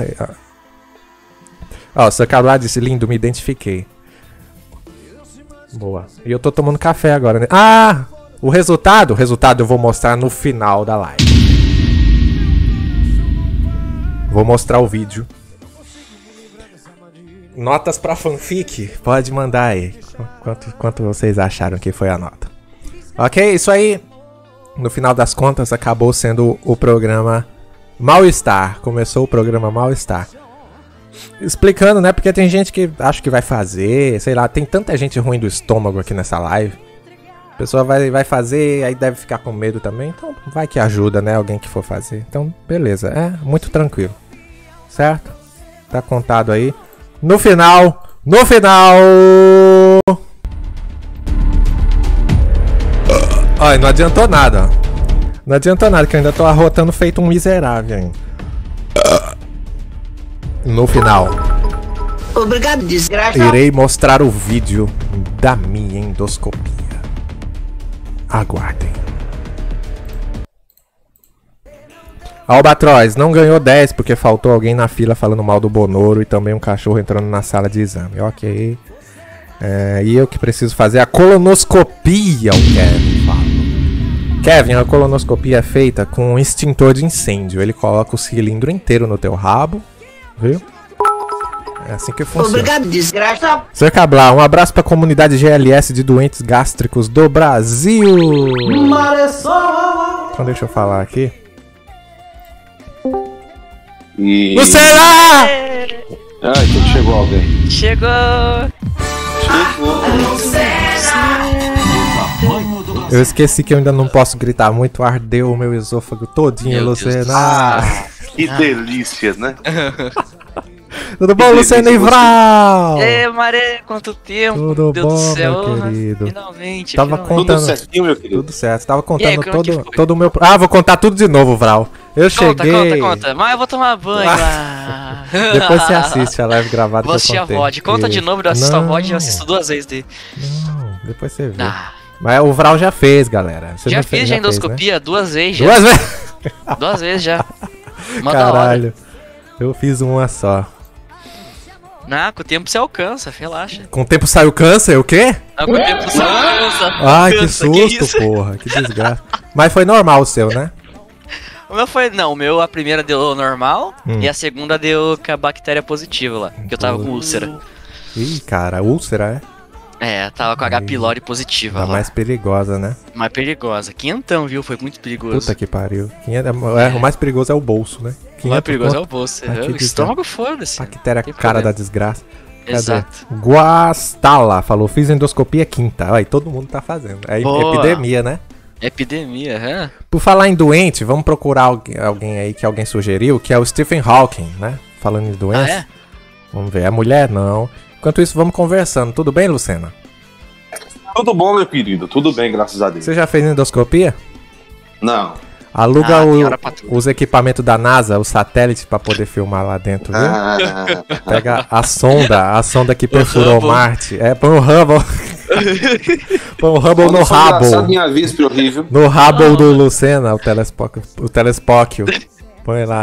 Ó, seu cabelo disse, lindo, me identifiquei. Boa. E eu tô tomando café agora, né? Ah! O resultado? O resultado eu vou mostrar no final da live. Vou mostrar o vídeo. Notas pra fanfic? Pode mandar aí. Quanto vocês acharam que foi a nota? Ok, isso aí. No final das contas, acabou sendo o programa Mal-Estar. Começou o programa Mal-Estar. Explicando, né? Porque tem gente que acha que vai fazer. Sei lá, tem tanta gente ruim do estômago aqui nessa live. A pessoa vai fazer, aí deve ficar com medo também. Então vai que ajuda, né? Alguém que for fazer. Então, beleza. É muito tranquilo. Certo? Tá contado aí. No final. Olha, não adiantou nada, ó. Não adiantou nada, que eu ainda tô arrotando feito um miserável, hein. No final. Obrigado, desgraça. Irei mostrar o vídeo da minha endoscopia. Aguardem. Albatroz não ganhou 10 porque faltou alguém na fila falando mal do Bonoro e também um cachorro entrando na sala de exame. Ok. E eu que preciso fazer a colonoscopia, o Kevin fala. Kevin, a colonoscopia é feita com um extintor de incêndio. Ele coloca o cilindro inteiro no teu rabo, viu? É assim que funciona. Obrigado, desgraça. Sr. Cabral, um abraço pra comunidade GLS de doentes gástricos do Brasil. Então deixa eu falar aqui. Lucena! Ai, então chegou alguém. Chegou! Eu esqueci que eu ainda não posso gritar muito. Ardeu o meu esôfago todinho, Meu Lucena. Que delícia, né? Tudo bom, Lucena Ivral? Maré, quanto tempo! Tudo Deus bom, do céu, meu querido? Finalmente, Tava finalmente. contando. Tudo certinho, meu querido? Tudo certo. Tava E contando aí, como que foi? todo o meu. Ah, vou contar tudo de novo, Vral. Eu cheguei. Conta. Mas eu vou tomar banho lá. Depois você assiste a live gravada Vou que assistir eu a contei. VOD. Conta de Isso. novo, eu assisto a VOD e eu Não, assisto 2 vezes dele. Não, depois você vê. Ah, Mas o Vral já fez, galera. Você já não fiz fez, a fez, né? endoscopia 2 vezes já. 2 vezes? 2 vezes já. Mó da hora. Caralho. Eu fiz uma só. Não, com o tempo você alcança, relaxa. Com o tempo saiu câncer, o quê? Não, com o tempo você alcança. Ai, que Alcança, susto, isso? porra. Que desgraça. Mas foi normal o seu, né? O meu foi. Não, o meu a primeira deu normal e a segunda deu com a bactéria positiva lá. Que eu tava com úlcera. Ih, cara, úlcera Tava com H. pylori positiva Tá lá. mais perigosa, né? Mais perigosa. Quintão, viu? Foi muito perigoso. Puta que pariu. O mais perigoso é o bolso, né? O mais 500 perigoso é conto, o bolso. Ai, que O estômago, foda-se. bactéria Tem cara problema. da desgraça. Cadê? Exato. Guastala falou, fiz endoscopia quinta. Aí todo mundo tá fazendo. É Boa. epidemia, né? Epidemia, hã? Por falar em doente, vamos procurar alguém aí que alguém sugeriu, que é o Stephen Hawking, né? Falando em doença. Ah, é? Vamos ver, é mulher? Não. Enquanto isso, vamos conversando. Tudo bem, Lucena? Tudo bom, meu querido? Tudo bem, graças a Deus. Você já fez endoscopia? Não. Aluga tem hora pra tudo. os equipamentos da NASA, o satélite, pra poder filmar lá dentro, viu? Ah, Pega a sonda que perfurou Hubble. Marte. Põe o Hubble. Põe o Hubble no engraçado, rabo. minha víspera horrível. No rabo do Lucena, o telespóquio. Põe lá.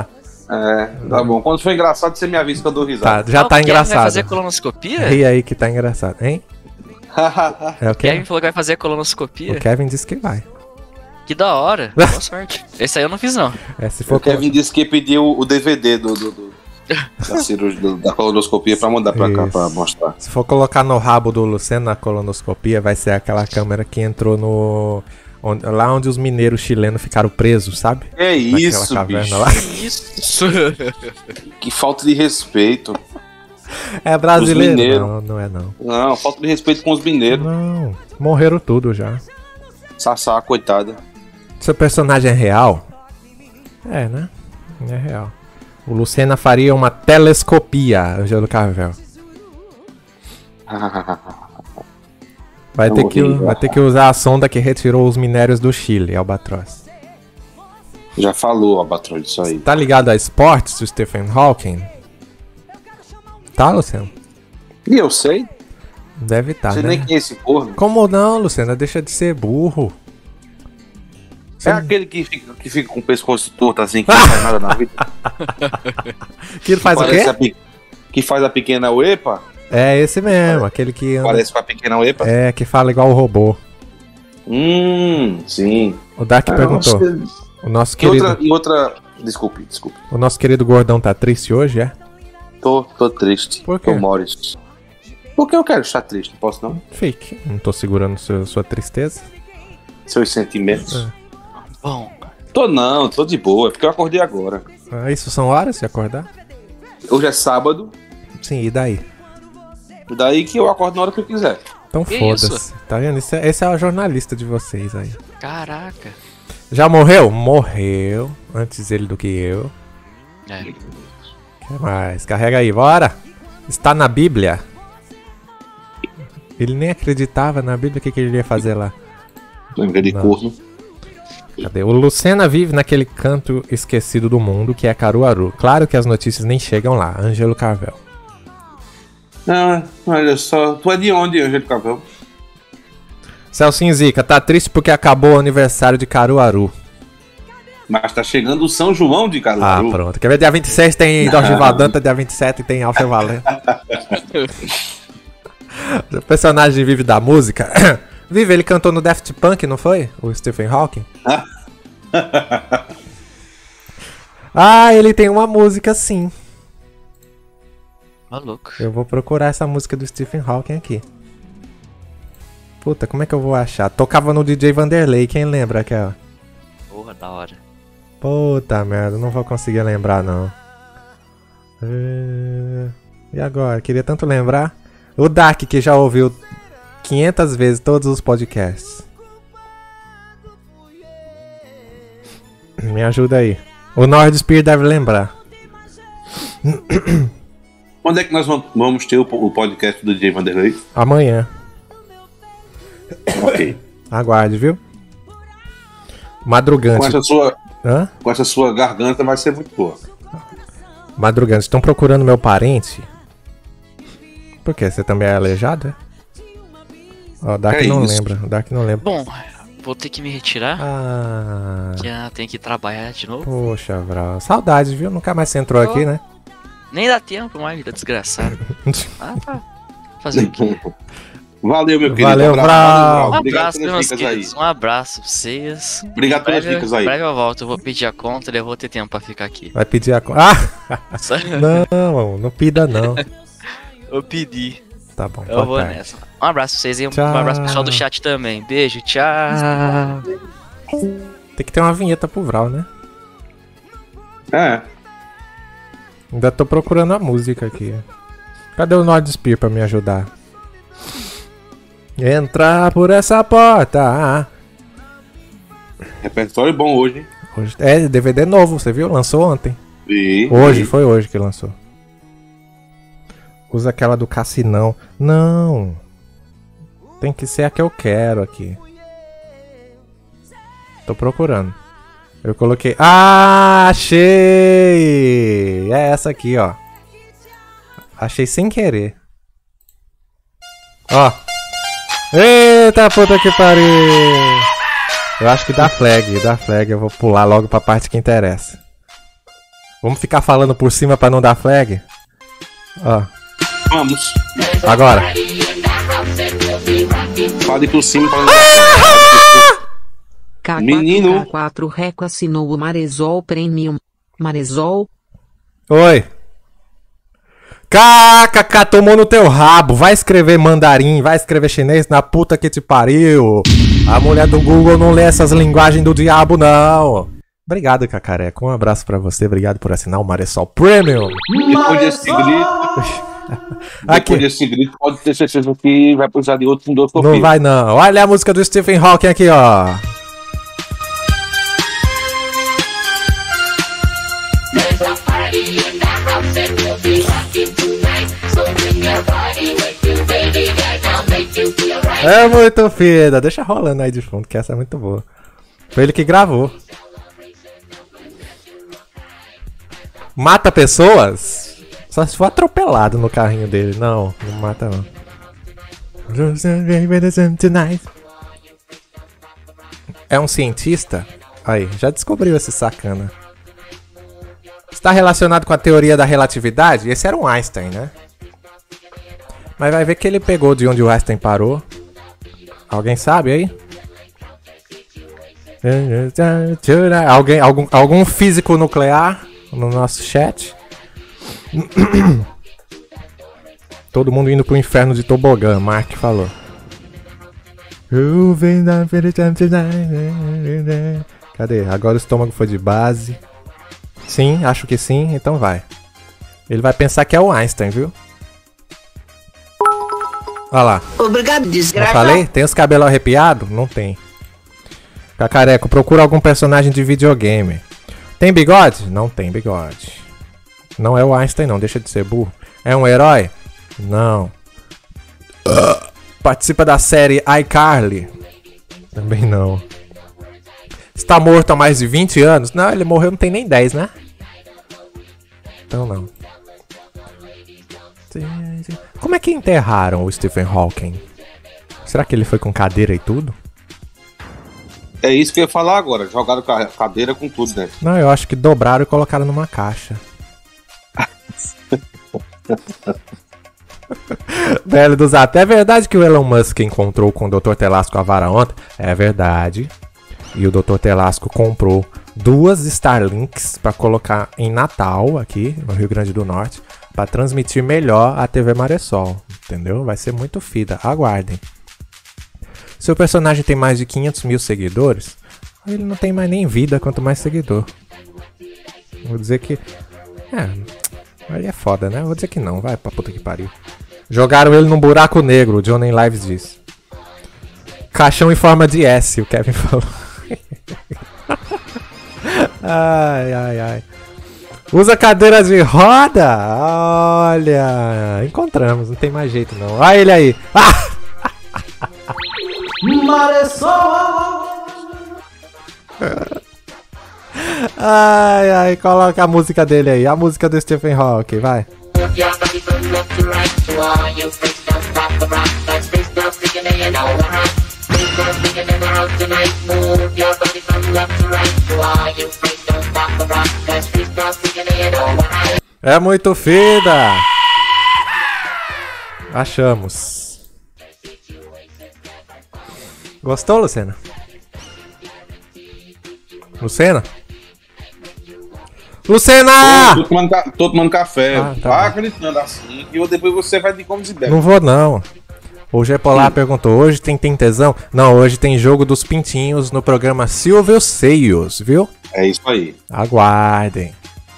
Tá bom. Quando for engraçado, você me avisa que eu dou Tá, risada. já Ah, o tá Kevin engraçado. vai fazer colonoscopia? Ri aí que tá engraçado, hein? É o Kevin Kevin? falou que vai fazer O colonoscopia. Kevin disse que vai. Que da hora. Boa sorte. Esse aí eu não fiz, não. Se O for Kevin disse que pediu o DVD da cirurgia, da colonoscopia pra mandar pra cá, Isso. pra mostrar. Se for colocar no rabo do Lucena na colonoscopia, vai ser aquela câmera que entrou no. Lá onde os mineiros chilenos ficaram presos, sabe? É Naquela isso, caverna bicho. lá. Isso. Que falta de respeito. É brasileiro? Os mineiros. Não, não é não. Não, falta de respeito com os mineiros. Não, morreram tudo já. Sassá, coitada. Seu personagem é real? É, né? É real. O Lucena faria uma telescopia, Angelo Carvel. Vai ter que usar a sonda que retirou os minérios do Chile, Albatroz. Já falou, Albatroz, disso aí. Tá ligado a esportes do Stephen Hawking? Tá, Luciano? E eu sei. Deve estar, Você né? nem quem é esse corno. Como não, Luciano? Deixa de ser burro. É aquele que fica com o pescoço torto assim, que não faz nada na vida. Que faz o quê? Que faz a pequena Uepa. É esse mesmo, aquele que anda... Parece com a pequena Uepa. É, que fala igual o robô. Sim. O Dark perguntou. O nosso E querido... outra... Desculpe. O nosso querido gordão tá triste hoje, é? Tô triste. Por quê? Tô Morris. Porque eu quero estar triste, não posso não? Fique. Não tô segurando sua tristeza. Seus sentimentos. Bom, Tô de boa, é porque eu acordei agora. Ah, isso são horas de acordar? Hoje é sábado, Sim, e daí? daí que eu acordo na hora que eu quiser. Então Que foda-se. isso? Tá vendo? Esse é o jornalista de vocês aí. caraca. Já morreu? Morreu. Antes ele do que eu. É. Que mais? Carrega aí, bora! Está na Bíblia. Ele nem acreditava na Bíblia, o que ele ia fazer lá? Lembra de Não. corno? Cadê? O Lucena vive naquele canto esquecido do mundo, que é Caruaru. Claro que as notícias nem chegam lá. Ângelo Carvel. Ah, olha só. Tu é de onde, Ângelo Cabral? Celcinho Zica, tá triste porque acabou o aniversário de Caruaru. Mas tá chegando o São João de Ah, Caruaru. pronto. Quer ver? Dia 26 tem Dorgival Danta, dia 27 tem Alfer Valente. O personagem vive da música. Vive, ele cantou no Daft Punk, não foi? O Stephen Hawking. Ah, ele tem uma música sim. Maluco. Eu vou procurar essa música do Stephen Hawking aqui. Puta, como é que eu vou achar? Tocava no DJ Vanderlei, quem lembra aquela? Porra, da hora. Puta merda, não vou conseguir lembrar não. E agora? Queria tanto lembrar. O Dark, que já ouviu 500 vezes todos os podcasts. Me ajuda aí. O Nord Spear deve lembrar. Quando é que nós vamos ter o podcast do DJ Vanderlei? Amanhã. Ok. Aguarde, viu? Com Madrugante. Hã? essa sua garganta vai ser muito boa. Madrugante, estão procurando meu parente? Por quê? Você também é aleijado, é? Ó, o Dark É não isso. lembra. O Dark não lembra. Bom, vou ter que me retirar. Ah, Que tem que trabalhar de novo. poxa, Vral. Saudades, viu? Nunca mais você entrou aqui, né? Nem dá tempo mais, vida desgraçada. Tá. Fazer o quê? Valeu, meu querido. Valeu, Vral. Um Obrigado abraço, pelas meus dicas aí. queridos. Um abraço pra vocês. Obrigado pelas Breve, dicas aí. breve eu volto. Eu vou pedir a conta e eu vou ter tempo pra ficar aqui. Vai pedir a conta. Ah! Só- Não pida não. Eu pedi. Tá bom, Eu boa vou tarde. nessa. Um abraço pra vocês e um Tchau. abraço pro pessoal do chat também. Beijo, tchau. Tem que ter uma vinheta pro Vral, né? É. Ainda tô procurando a música aqui. Cadê o Nord Spear pra me ajudar? Entrar por essa porta. Repertório bom hoje, hein? Hoje, é, DVD novo, você viu? Lançou ontem. E... Hoje, foi hoje que lançou. Usa aquela do Cassinão. Não. Tem que ser a que eu quero aqui. Tô procurando. Eu coloquei... Ah, achei! É essa aqui, ó. Achei sem querer. Ó. Eita, puta que pariu! Eu acho que dá flag. Eu vou pular logo pra parte que interessa. Vamos ficar falando por cima pra não dar flag? Ó. Vamos. Agora. Fale por cima pra K4, Menino. K4 Reco assinou o Marezol Premium. Marezol. Oi. KKK, tomou no teu rabo. Vai escrever mandarim, vai escrever chinês na puta que te pariu. A mulher do Google não lê essas linguagens do diabo, não. Obrigado, Cacareca. Um abraço pra você. Obrigado por assinar o Maressol Premium. Depois desse grito, Aqui. depois desse grito, pode ter certeza que vai precisar de outro endoscopia. Não vai, não. Olha a música do Stephen Hawking aqui, ó. É muito fida. Deixa rolando aí de fundo, que essa é muito boa. Foi ele que gravou. Mata pessoas? Só se for atropelado no carrinho dele. Não, não mata não. É um cientista? Aí, já descobriu esse sacana. Está relacionado com a teoria da relatividade? Esse era um Einstein, né? Mas vai ver que ele pegou de onde o Einstein parou. Alguém sabe aí? Algum físico nuclear no nosso chat? Todo mundo indo pro inferno de tobogã, Mark falou. Cadê? Agora o estômago foi de base. Sim, acho que sim, então vai. Ele vai pensar que é o Einstein, viu? Olha lá. Obrigado, desgraça. Não falei? Tem os cabelos arrepiados? Não tem. Cacareco, procura algum personagem de videogame. Tem bigode? Não tem bigode. Não é o Einstein não, deixa de ser burro. É um herói? Não. Participa da série iCarly? Também não. Está morto há mais de 20 anos? Não, ele morreu não tem nem 10, né? Então não. Como é que enterraram o Stephen Hawking? Será que ele foi com cadeira e tudo? É isso que eu ia falar agora. Jogaram cadeira com tudo dentro. Não, eu acho que dobraram e colocaram numa caixa. Velho do Zap, é verdade que o Elon Musk encontrou com o Dr. Telasco a vara ontem? É verdade. E o Dr. Telasco comprou 2 Starlinks pra colocar em Natal, aqui no Rio Grande do Norte, pra transmitir melhor a TV Maressol, entendeu? Vai ser muito fida, aguardem. Seu personagem tem mais de 500 mil seguidores, ele não tem mais nem vida, quanto mais seguidor. Vou dizer que... aí é foda, né? Vou dizer que não, vai pra puta que pariu. Jogaram ele num buraco negro, o Johnny Lives diz. Caixão em forma de S, o Kevin falou. Ai. Usa cadeira de roda? Olha, encontramos, não tem mais jeito não. Olha ele aí. Maressol. Ai, coloca a música dele aí, a música do Stephen Hawking, vai. É muito fida. Achamos. Gostou, Lucena? Lucena? Tô tomando café. Tá Vai acreditando assim. E depois você vai de como se bebe. Não vou não. O G Polar perguntou, hoje tem tesão? Não, hoje tem jogo dos pintinhos no programa Silvio Seios, viu? É isso aí. Aguardem.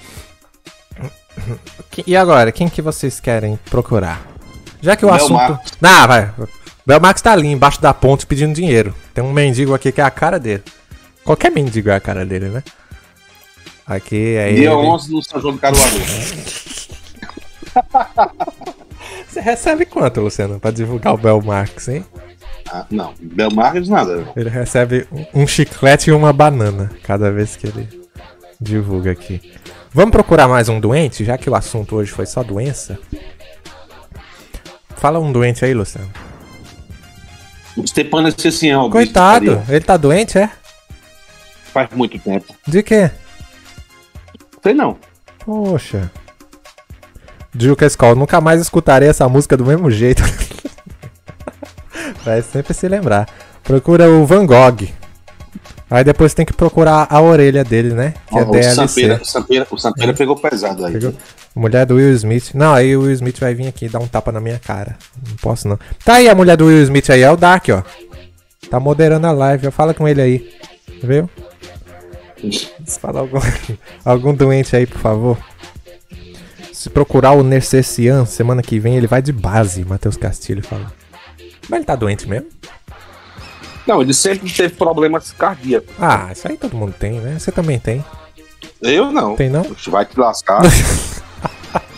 E agora, quem que vocês querem procurar? Já que o assunto... vai. Belmax tá ali embaixo da ponte pedindo dinheiro. Tem um mendigo aqui que é a cara dele. Qualquer mendigo é a cara dele, né? Aqui é ele. Dia 11 no São João do Caruaru. Você recebe quanto, Luciano, pra divulgar o Belmarx, hein? Não, Belmarx nada. Ele recebe um chiclete e uma banana cada vez que ele divulga aqui. Vamos procurar mais um doente, já que o assunto hoje foi só doença? Fala um doente aí, Luciano. Stepano Cecião. Coitado, ele tá doente, é? Faz muito tempo. De quê? Sei não. Poxa. Juca Escola, nunca mais escutarei essa música do mesmo jeito. Vai sempre se lembrar. Procura o Van Gogh. Aí depois tem que procurar a orelha dele, né? Que é DLC. O Sampeira pegou pesado aí. Pegou. Mulher do Will Smith. Não, aí o Will Smith vai vir aqui e dar um tapa na minha cara. Não posso não. Tá aí a mulher do Will Smith aí, é o Dark, ó. Tá moderando a live, fala com ele aí. Viu? Fala algum doente aí, por favor. Se procurar o Nercessian, semana que vem ele vai de base, Matheus Castilho fala. Mas ele tá doente mesmo? Não, ele sempre teve problemas cardíacos. Ah, isso aí todo mundo tem, né? Você também tem. Eu não. Tem não? Vai te lascar.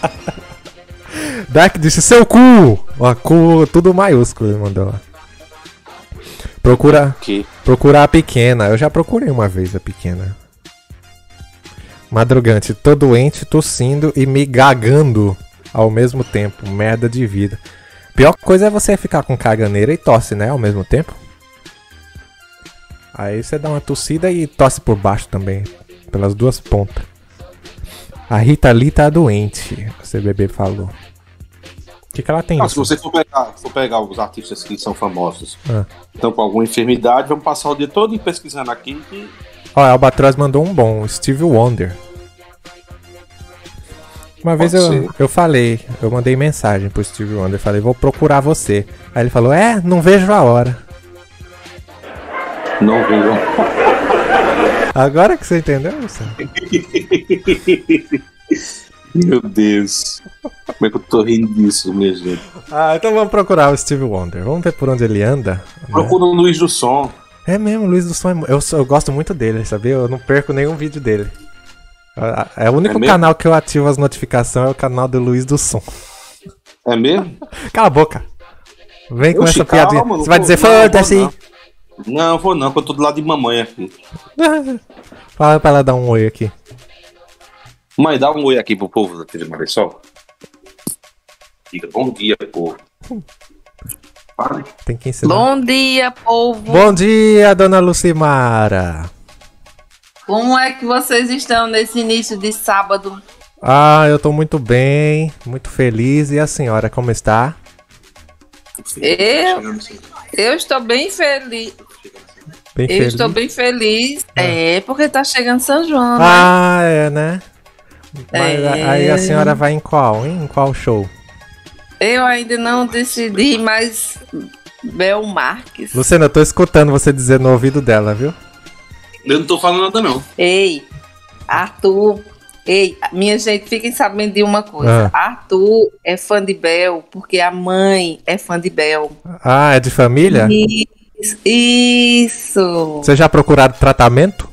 Dark disse, seu cu! Ó, cu tudo maiúsculo, ele mandou lá. Procura a pequena. Eu já procurei uma vez a pequena. Madrugante, tô doente, tossindo e me gagando ao mesmo tempo. Merda de vida. Pior coisa é você ficar com caganeira e tosse, né? Ao mesmo tempo. Aí você dá uma tossida e tosse por baixo também. Pelas duas pontas. A Rita Lee tá doente, o CBB falou. O que ela tem? Se você for pegar os artistas que são famosos, Ah. então com alguma enfermidade, vamos passar o dia todo pesquisando aqui. Ó, a Albatroz mandou um bom, Stevie Wonder. Uma vez eu falei, eu mandei mensagem pro Stevie Wonder, falei, vou procurar você. Aí ele falou, não vejo a hora. Não viram. Agora que você entendeu, Luciano? Meu Deus. Como é que eu tô rindo disso, minha gente? Ah, então vamos procurar o Stevie Wonder. Vamos ver por onde ele anda. Procura o Luiz do Som. É mesmo, o Luiz do Som. Eu gosto muito dele, sabia? Eu não perco nenhum vídeo dele. É o único canal que eu ativo as notificações, é o canal do Luiz do Som. É mesmo? Cala a boca. Vem com essa calma, piadinha. não Você vai vou- dizer, não, foda-se. Não, vou não, porque eu tô do lado de mamãe aqui. Fala pra ela dar um oi aqui. Mãe, dá um oi aqui pro povo da TV Maressol. Diga bom dia, povo. Fale. Tem que ensinar. Bom dia, povo. Bom dia, dona Lucimara. Como é que vocês estão nesse início de sábado? Ah, eu tô muito bem, muito feliz. E a senhora, como está? Eu estou bem feliz. Bem Eu feliz. estou bem feliz. Porque tá chegando São João, né? Ah, é, né? Mas É. aí a senhora vai em qual, hein? Em qual show? Eu ainda não decidi, mas Bel Marques. Luciana, eu tô escutando você dizer no ouvido dela, viu? Eu não tô falando nada, não. Ei, Arthur. Ei, minha gente, fiquem sabendo de uma coisa. Arthur é fã de Bel porque a mãe é fã de Bel. Ah, é de família? Isso. Você já procuraram tratamento?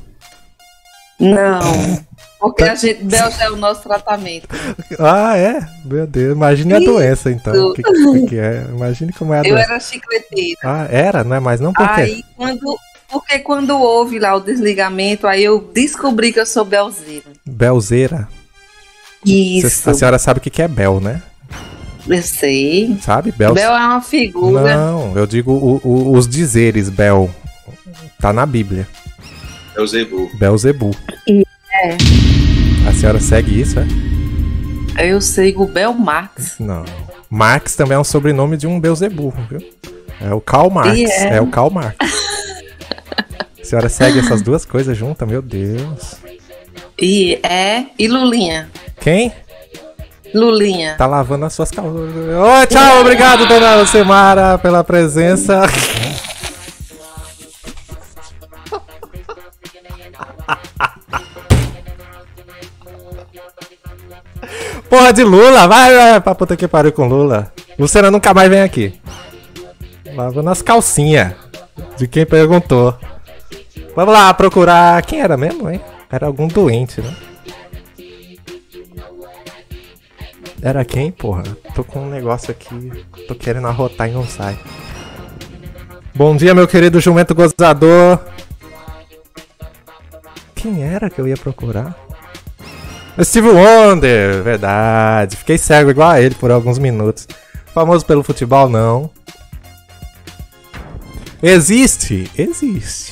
Não. Porque a gente, Bel já é o nosso tratamento. Ah, é? Meu Deus, imagine a doença, então. O que é? Imagine como é a Eu doença. era chicleteira. Ah, era? Não é mais não? Por quê? Aí, porque quando houve lá o desligamento, aí eu descobri que eu sou belzeira. Belzeira? Isso. A senhora sabe o que é Bel, né? Eu sei. Sabe? Bel Bel é uma figura. Não, eu digo os dizeres Bel. Tá na Bíblia. É o Zebu. Belzebu. É. A senhora segue isso, é? Eu sigo o Bel Marx. Não. Marx também é um sobrenome de um Belzebu, viu? É o Karl Marx. É o Karl Marx. A senhora segue essas duas coisas juntas? Meu Deus. E Lulinha. Quem? Lulinha. Tá lavando as suas calças. Oi, tchau, obrigado, dona Lucimara, pela presença. Porra de Lula, vai pra puta que pariu com Lula. Luciana nunca mais vem aqui. Lavando as calcinhas de quem perguntou. Vamos lá procurar. Quem era mesmo, hein? Era algum doente, né? Era quem, porra? Tô com um negócio aqui. Tô querendo arrotar e não sai. Bom dia, meu querido jumento gozador. Quem era que eu ia procurar? Steve Wonder, verdade. Fiquei cego igual a ele por alguns minutos. Famoso pelo futebol, não. Existe? Existe.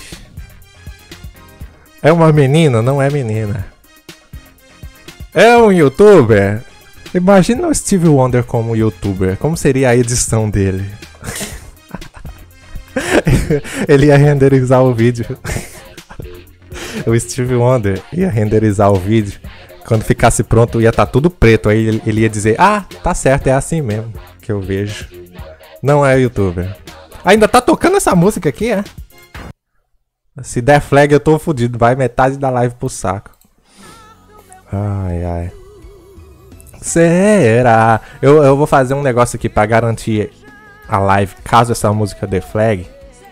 É uma menina? Não é menina. É um youtuber? Imagina o Steve Wonder como youtuber. Como seria a edição dele? Ele ia renderizar o vídeo. O Steve Wonder ia renderizar o vídeo. Quando ficasse pronto ia estar tudo preto. Aí ele ia dizer, ah, tá certo, é assim mesmo que eu vejo. Não é youtuber. Ainda tá tocando essa música aqui, é? Se der flag eu tô fudido. Vai metade da live pro saco. Ai, ai. Será? Eu vou fazer um negócio aqui pra garantir a live. Caso essa música dê flag,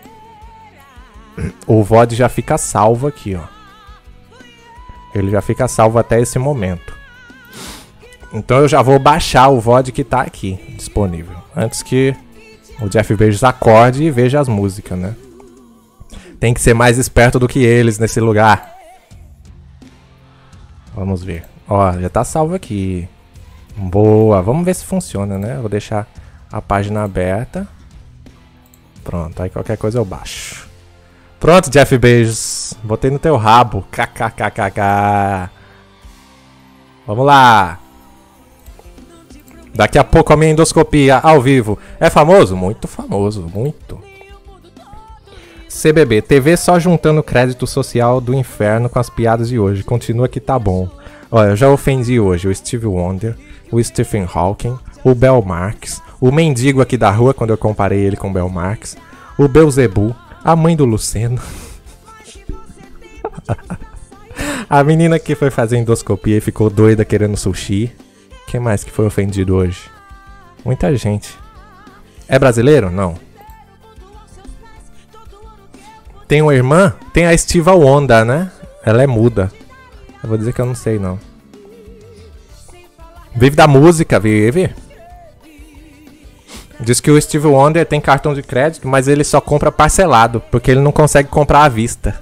o VOD já fica salvo aqui, ó. Ele já fica salvo até esse momento. Então eu já vou baixar o VOD que tá aqui disponível. Antes que o Jeff Bezos acorde e veja as músicas, né? Tem que ser mais esperto do que eles nesse lugar. Vamos ver. Ó, já tá salvo aqui. Boa, vamos ver se funciona, né? Vou deixar a página aberta. Pronto, aí qualquer coisa eu baixo. Pronto, Jeff Bezos. Botei no teu rabo. KKKKK. Vamos lá. Daqui a pouco a minha endoscopia ao vivo. É famoso? Muito famoso, muito. CBB, TV só juntando crédito social do inferno com as piadas de hoje. Continua que tá bom. Olha, eu já ofendi hoje o Stevie Wonder, o Stephen Hawking, o Bel Marx, o mendigo aqui da rua, quando eu comparei ele com o Bel Marx, o Beelzebub, a mãe do Luceno, a menina que foi fazer endoscopia e ficou doida querendo sushi. Quem mais que foi ofendido hoje? Muita gente. É brasileiro? Não. Tem uma irmã? Tem a Stevie Wonder, né? Ela é muda. Eu vou dizer que eu não sei, não. Vive da música, vive. Diz que o Stevie Wonder tem cartão de crédito, mas ele só compra parcelado, porque ele não consegue comprar à vista.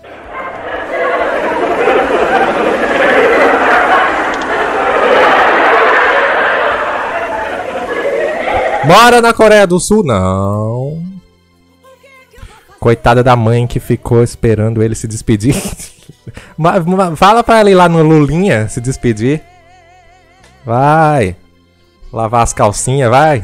Mora na Coreia do Sul? Não. Coitada da mãe que ficou esperando ele se despedir. Fala pra ela ir lá no Lulinha se despedir. Vai. Lavar as calcinhas, vai.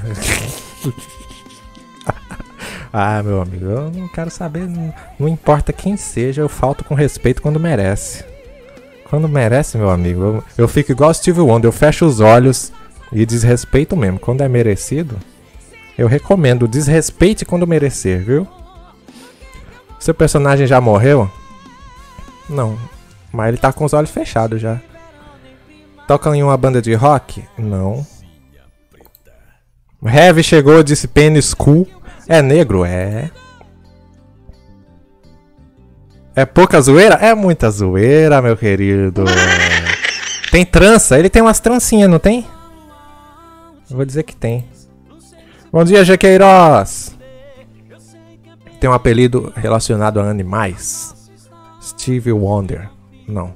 Ah, meu amigo, eu não quero saber. Não importa quem seja, eu falto com respeito quando merece. Quando merece, meu amigo, eu fico igual Stevie Wonder. Eu fecho os olhos e desrespeito mesmo. Quando é merecido, eu recomendo. Desrespeite quando merecer, viu? Seu personagem já morreu? Não. Mas ele tá com os olhos fechados já. Toca em uma banda de rock? Não. Heavy chegou, disse Penny School. É negro? É. É pouca zoeira? É muita zoeira, meu querido. Tem trança? Ele tem umas trancinhas, não tem? Eu vou dizer que tem. Bom dia, Jequeiroz. Tem um apelido relacionado a animais. Stevie Wonder. Não.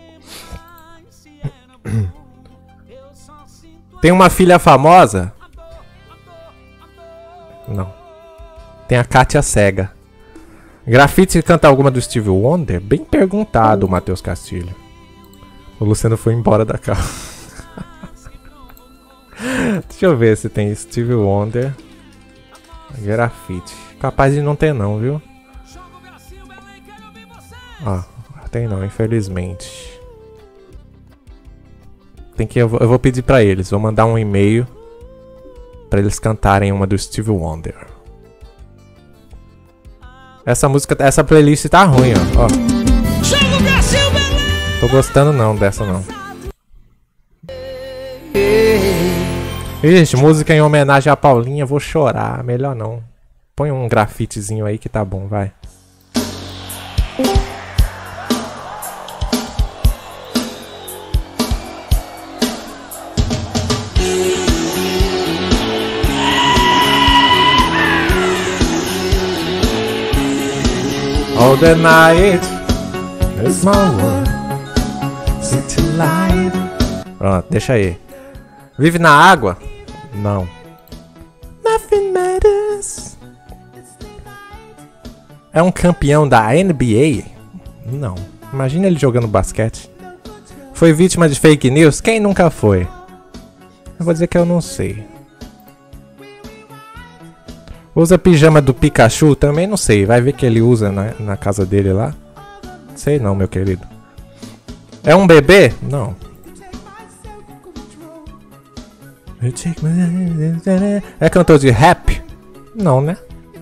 Tem uma filha famosa? Não. Tem a Kátia Cega. Grafite canta alguma do Stevie Wonder? Bem perguntado, Matheus Castilho. O Luciano foi embora da casa. Deixa eu ver se tem Stevie Wonder. Grafite. Capaz de não ter não, viu? Ah, tem não, infelizmente. Tem que eu vou pedir pra eles, vou mandar um e-mail pra eles cantarem uma do Stevie Wonder. Essa música, essa playlist tá ruim, ó. Tô gostando não dessa não. Ixi, música em homenagem a Paulinha, vou chorar, melhor não. Põe um grafitezinho aí que tá bom, vai. All the night is my world. City light. Pronto, deixa aí. Vive na água? Não. Nothing matters. É um campeão da NBA? Não. Imagina ele jogando basquete. Foi vítima de fake news? Quem nunca foi? Eu vou dizer que eu não sei. Usa pijama do Pikachu? Também não sei. Vai ver que ele usa na casa dele lá. Sei não, meu querido. É um bebê? Não. É cantor de rap? Não, né?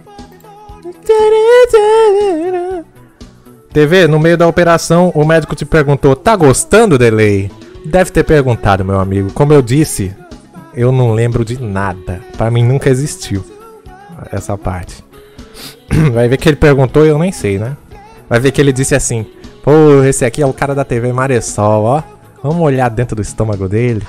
TV, no meio da operação, o médico te perguntou: tá gostando, Delay? Deve ter perguntado, meu amigo. Como eu disse, eu não lembro de nada. Pra mim nunca existiu essa parte. Vai ver que ele perguntou e eu nem sei, né? Vai ver que ele disse assim: pô, esse aqui é o cara da TV Maressol, ó. Vamos olhar dentro do estômago dele.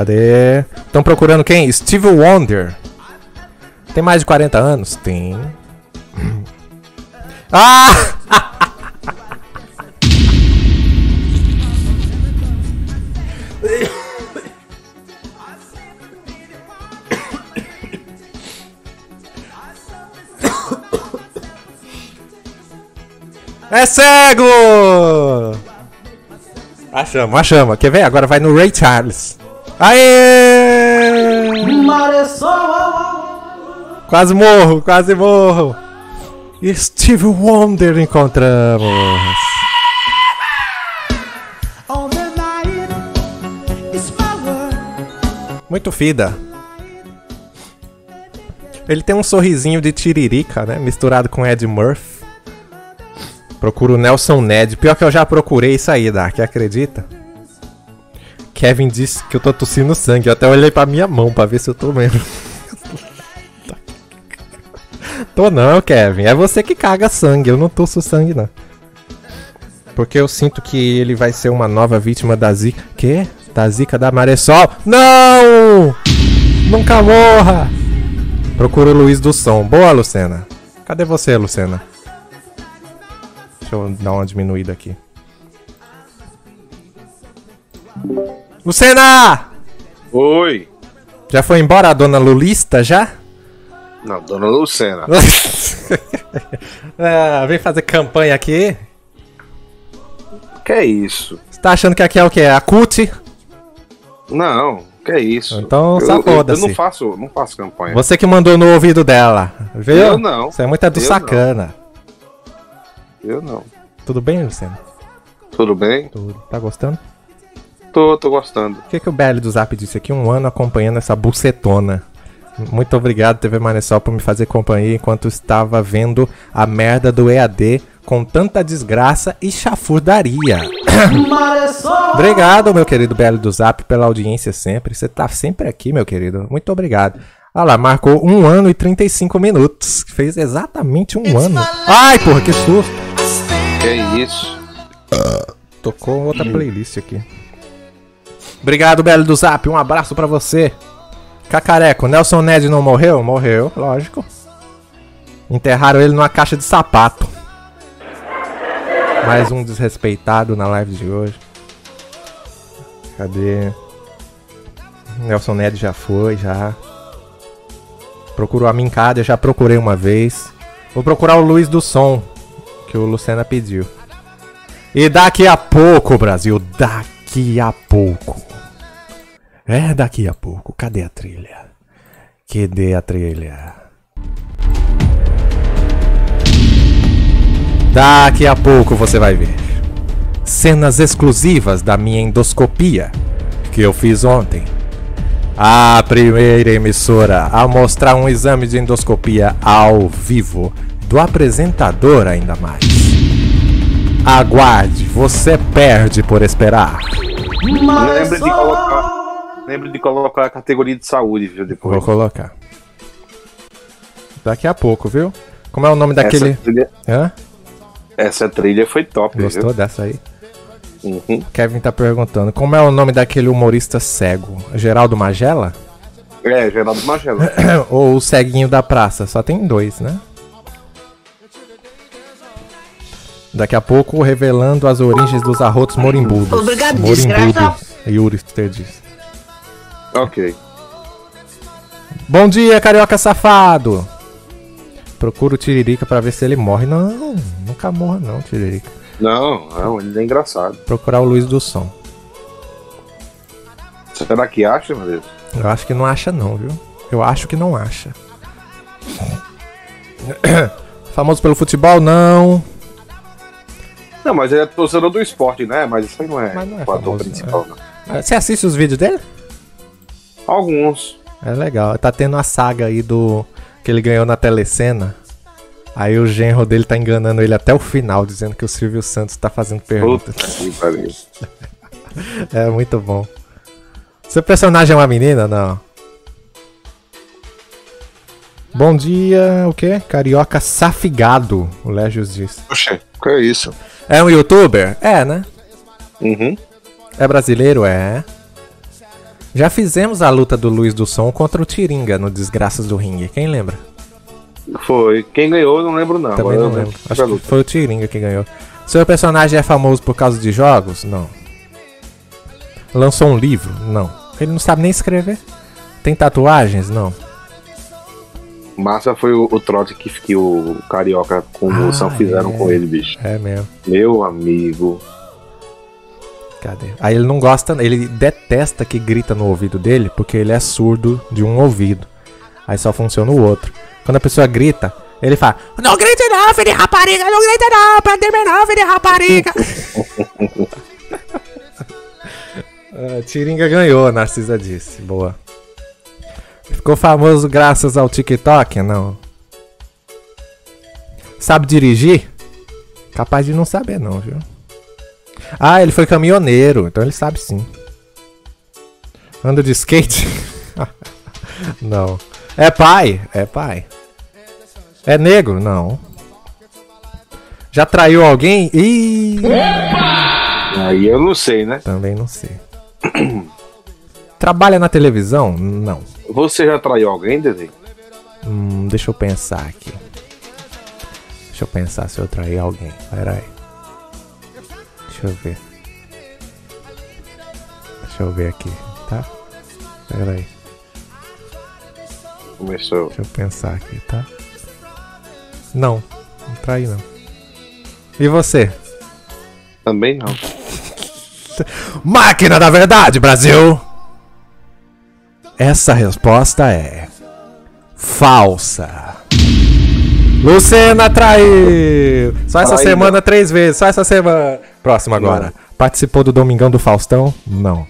Cadê? Estão procurando quem? Stevie Wonder. Tem mais de 40 anos? Tem. Ah! É cego! Achamos. Quer ver? Agora vai no Ray Charles. Aê! Quase morro. Steve Wonder encontramos. Muito fida. Ele tem um sorrisinho de tiririca, né? Misturado com Ed Murphy. Procuro o Nelson Ned. Pior que eu já procurei isso aí, Dark, acredita? Kevin disse que eu tô tossindo sangue. Eu até olhei pra minha mão pra ver se eu tô mesmo. Tô não, Kevin. É você que caga sangue. Eu não tosso sangue, não. Porque eu sinto que ele vai ser uma nova vítima da zika. Quê? Da zika da Maressol? Não! Nunca morra! Procuro o Luiz do Som. Boa, Lucena. Cadê você, Lucena? Deixa eu dar uma diminuída aqui. Lucena! Oi! Já foi embora a dona Lulista, já? Não, dona Lucena. Vem fazer campanha aqui. Que é isso? Você tá achando que aqui é o quê? A CUT? Não, que é isso? Então, safoda-se. Eu não faço campanha. Você que mandou no ouvido dela, viu? Eu não. Você é muito do sacana. Eu não. Tudo bem, Luciano? Tudo bem? Tudo. Tá gostando? Tô gostando. O que o BL do Zap disse aqui? 1 ano acompanhando essa bucetona. Muito obrigado, TV Maressol, por me fazer companhia enquanto estava vendo a merda do EAD com tanta desgraça e chafurdaria. Obrigado, meu querido BL do Zap, pela audiência sempre. Você tá sempre aqui, meu querido. Muito obrigado. Olha lá, marcou 1 ano e 35 minutos. Fez exatamente 1 ano. Ai, porra, que susto. Que isso? Tocou outra playlist aqui. Obrigado, BL do Zap. Um abraço pra você. Cacareco, Nelson Ned não morreu? Morreu, lógico. Enterraram ele numa caixa de sapato. Mais um desrespeitado na live de hoje. Cadê? Nelson Ned já foi, já. Procurou a Mincada, já procurei uma vez. Vou procurar o Luiz do Som, que o Lucena pediu. E daqui a pouco, Brasil, daqui a pouco. É daqui a pouco. Cadê a trilha? Cadê a trilha? Daqui a pouco você vai ver cenas exclusivas da minha endoscopia que eu fiz ontem. A primeira emissora a mostrar um exame de endoscopia ao vivo do apresentador ainda mais. Aguarde, você perde por esperar. Lembre de colocar a categoria de saúde, viu? Depois. Vou colocar. Daqui a pouco, viu? Como é o nome daquele... Essa trilha foi top, Gostou viu? dessa aí? Uhum. Kevin tá perguntando, como é o nome daquele humorista cego? Geraldo Magela? É, Geraldo Magela. Ou o ceguinho da praça? Só tem 2, né? Daqui a pouco, revelando as origens dos arrotos morimbudos. Obrigado, desgraça. Yuri diz. Ok. Bom dia, carioca safado! Procura o Tiririca pra ver se ele morre. Não, nunca morra não, Tiririca. Não, ele é engraçado. Procurar o Luiz do Som. Será que acha, meu Deus? Eu acho que não acha não, viu? Eu acho que não acha. Famoso pelo futebol, não. Não, mas ele é torcedor do esporte, né? Mas isso aí não é, Mas não é o ator famoso, principal, não. Você assiste os vídeos dele? Alguns. É legal. Tá tendo a saga aí do... que ele ganhou na Telecena. Aí o genro dele tá enganando ele até o final, dizendo que o Silvio Santos tá fazendo perguntas. Que pariu. É muito bom. Seu personagem é uma menina? Não. Bom dia, o quê? Carioca safigado, o Légios disse. Oxê, que é isso? É um youtuber? É, né? Uhum. É brasileiro? É. Já fizemos a luta do Luiz do Som contra o Tiringa no Desgraças do Ringue. Quem lembra? Foi. Quem ganhou, eu não lembro não. Também não lembro. Acho que foi o Tiringa que ganhou. Seu personagem é famoso por causa de jogos? Não. Lançou um livro? Não. Ele não sabe nem escrever. Tem tatuagens? Não. Massa foi o trote que o Carioca com o Moção fizeram com ele, bicho. É mesmo. Meu amigo. Cadê? Aí ele não gosta, ele detesta que grita no ouvido dele, porque ele é surdo de um ouvido. Aí só funciona o outro. Quando a pessoa grita, ele fala: não grite não, filho de rapariga, não grite não, pra terminar, filho de rapariga. Tiringa ganhou, a Narcisa disse. Boa. Ficou famoso graças ao TikTok? Não. Sabe dirigir? Capaz de não saber não, viu? Ah, ele foi caminhoneiro, então ele sabe sim. Anda de skate? Não. É pai? É pai. É negro? Não. Já traiu alguém? Ih! Aí eu não sei, né? Também não sei. Trabalha na televisão? Não. Você já traiu alguém, Dede? Deixa eu pensar aqui. Deixa eu pensar se eu traí alguém. Pera aí. Deixa eu ver aqui, tá? Pera aí. Começou. Deixa eu pensar aqui, tá? Não traí não. E você? Também não. Máquina da verdade, Brasil! Essa resposta é falsa. Lucena traiu! Só essa semana 3 vezes, só essa semana. Próximo agora. Não. Participou do Domingão do Faustão? Não.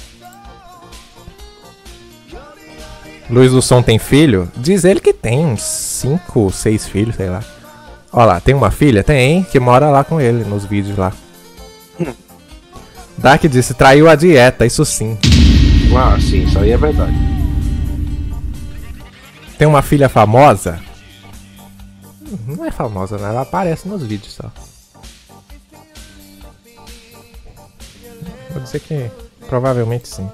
Luiz do Som tem filho? Diz ele que tem uns 5, 6 filhos, sei lá. Olha lá, tem uma filha? Tem, que mora lá com ele, nos vídeos lá. Dark disse, traiu a dieta, isso sim. Ah, sim, isso aí é verdade. Tem uma filha famosa? Não é famosa, né? Ela aparece nos vídeos só. Vou dizer que provavelmente sim.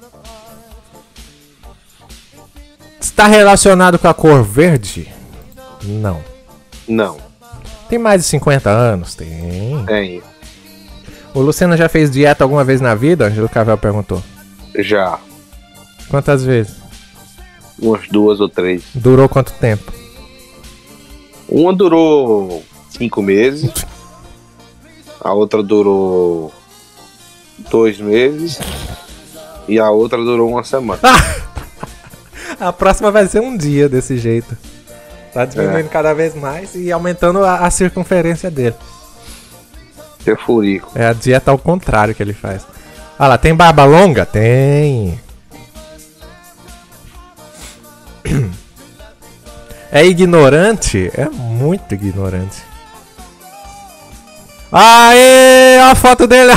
Está relacionado com a cor verde? Não. Não. Tem mais de 50 anos? Tem. Tem. O Luciano já fez dieta alguma vez na vida? Angelo Cavel perguntou. Já. Quantas vezes? Umas 2 ou 3. Durou quanto tempo? Uma durou 5 meses. A outra durou 2 meses. E a outra durou 1 semana. A próxima vai ser um dia desse jeito. Tá diminuindo cada vez mais e aumentando a circunferência dele. É furico. É a dieta ao contrário que ele faz. Ah lá, tem barba longa? Tem. É ignorante? É muito ignorante. Aê! Olha a foto dele!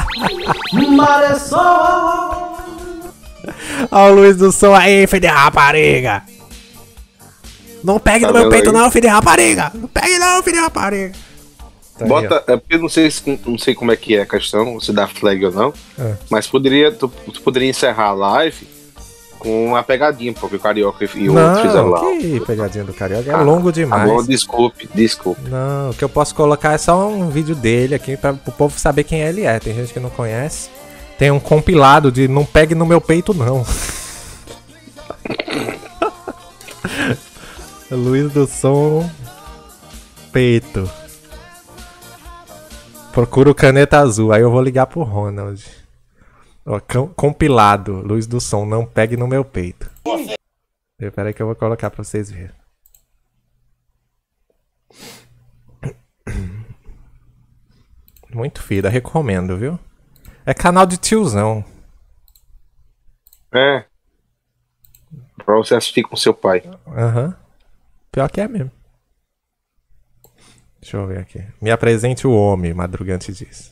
Olha o Luiz do Som aí, filho de rapariga! Não pegue no meu peito, não, filho de rapariga! Não pegue, não, filho de rapariga! Tá bota, é porque eu não sei como é que é a questão, se dá flag ou não, mas tu poderia encerrar a live com uma pegadinha, porque o Carioca e o outro fizeram lá. Que pegadinha do Carioca? É longo demais. Bom, desculpe. Não, o que eu posso colocar é só um vídeo dele aqui para o povo saber quem ele é. Tem gente que não conhece. Tem um compilado de não pegue no meu peito, não. Luiz do Som peito. Procura o caneta azul. Aí eu vou ligar pro Ronald. Ó, compilado. Luiz do Som, não pegue no meu peito. Espera aí que eu vou colocar pra vocês verem. Muito fida, recomendo, viu? É canal de tiozão. É. Pra você assistir com seu pai. Aham. Pior que é mesmo. Deixa eu ver aqui. Me apresente o homem, Madrugante diz.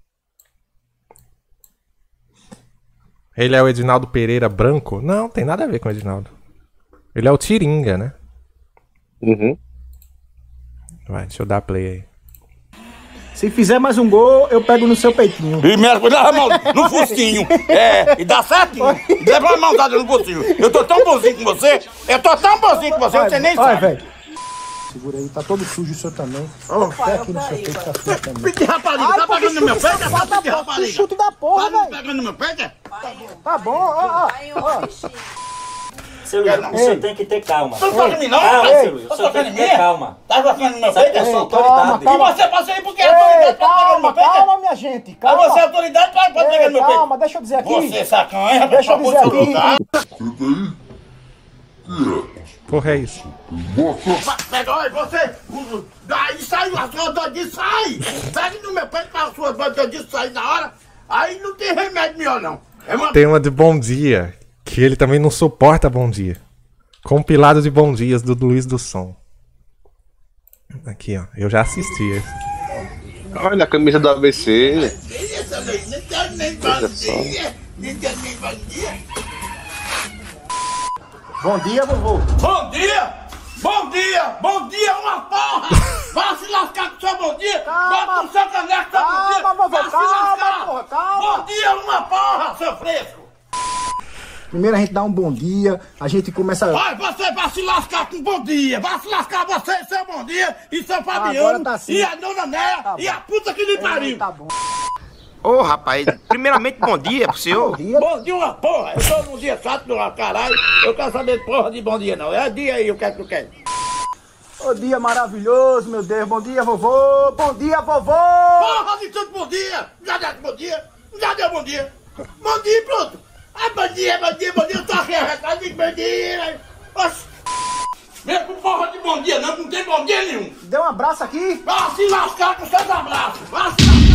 Ele é o Edinaldo Pereira branco? Não, tem nada a ver com o Edinaldo. Ele é o Tiringa, né? Uhum. Vai, deixa eu dar play aí. Se fizer mais um gol, eu pego no seu peitinho. E me leva no focinho. E dá certinho. Leva uma maldade no focinho. Eu tô tão bonzinho com você. Você nem sabe. Véio. Segura aí, tá todo sujo o senhor também. Até aqui no seu peito tá sujo também. Pique rapariga, tá pegando no meu peito? Pique rapariga. Chute da porra, Tá velho. pegando no meu peito? Tá bom, ó. Seu Luiz, o senhor tem que ter calma. Tu não toca em mim, não? Seu Luiz, o senhor tem que ter calma. Tá tocando no meu Sabe que peito? eu sou autoridade. E você passa aí porque é autoridade pra pegar no meu peito? Calma, minha gente, Aí calma. você é autoridade pra pegar no meu peito? Calma, deixa eu dizer aqui. Você sacanha, Deixa eu dizer aqui. Porra, é isso? Pega, olha, você. Aí sai, a sua doidinha sai. Pega no meu peito pra sua doidinha sair na hora. Aí não tem remédio melhor, não. Tem uma de Bom Dia, que ele também não suporta Bom Dia. Compilado de Bom Dias do Luiz do Som. Aqui, ó. Eu já assisti esse. Olha a camisa do ABC. Bom dia, vovô. Bom dia! Bom dia! Bom dia, uma porra! Vai se lascar com seu bom dia! Bota no seu caneco, seu bom dia! Calma, vovô, Vai se calma, lascar! porra, calma. Bom dia, uma porra, seu fresco! Primeiro a gente dá um bom dia, a gente começa... Vai, você vai se lascar com bom dia! Vai se lascar você, seu bom dia, e seu Agora Fabiano, tá assim. e a dona Néia, Tá e a puta que lhe pariu! Tá bom. Ô, rapaz, primeiramente, bom dia pro senhor. Bom dia, uma porra! Eu tô num dia chato do caralho, eu quero saber de porra de bom dia, não. É dia aí, o que é que tu quer? Ô dia maravilhoso, meu Deus. Bom dia, vovô. Bom dia, vovô. Porra de tudo bom dia! Já deu bom dia? Já deu bom dia? Bom dia e pronto! Ah, bom dia, bom dia, bom dia! Eu tô aqui arretado de bom dia! Oxi! Vem com porra de bom dia, não tem bom dia nenhum! Dê um abraço aqui. Vai se lascar com seus abraços! Vai se lascar!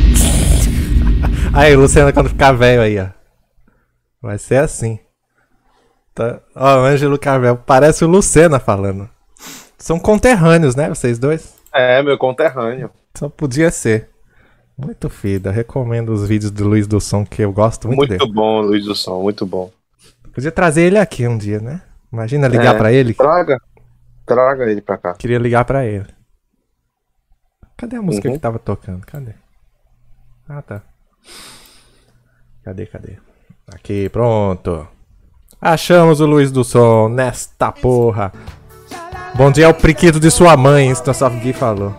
Aí, Luciana, quando ficar velho aí, ó. Vai ser assim. Tá. Ó, o Ângelo Carvel. Parece o Lucena falando. São conterrâneos, né, vocês dois? É, meu conterrâneo. Só podia ser. Muito fida. Recomendo os vídeos do Luiz do Som, que eu gosto muito dele. Muito bom, Luiz do Som, muito bom. Podia trazer ele aqui um dia, né? Imagina ligar pra ele. Traga ele pra cá. Queria ligar pra ele. Cadê a música que tava tocando? Cadê? Ah, tá. Cadê? Aqui, pronto. Achamos o Luiz do Som nesta porra. Bom dia, é o priquito de sua mãe, Stance of Gui falou.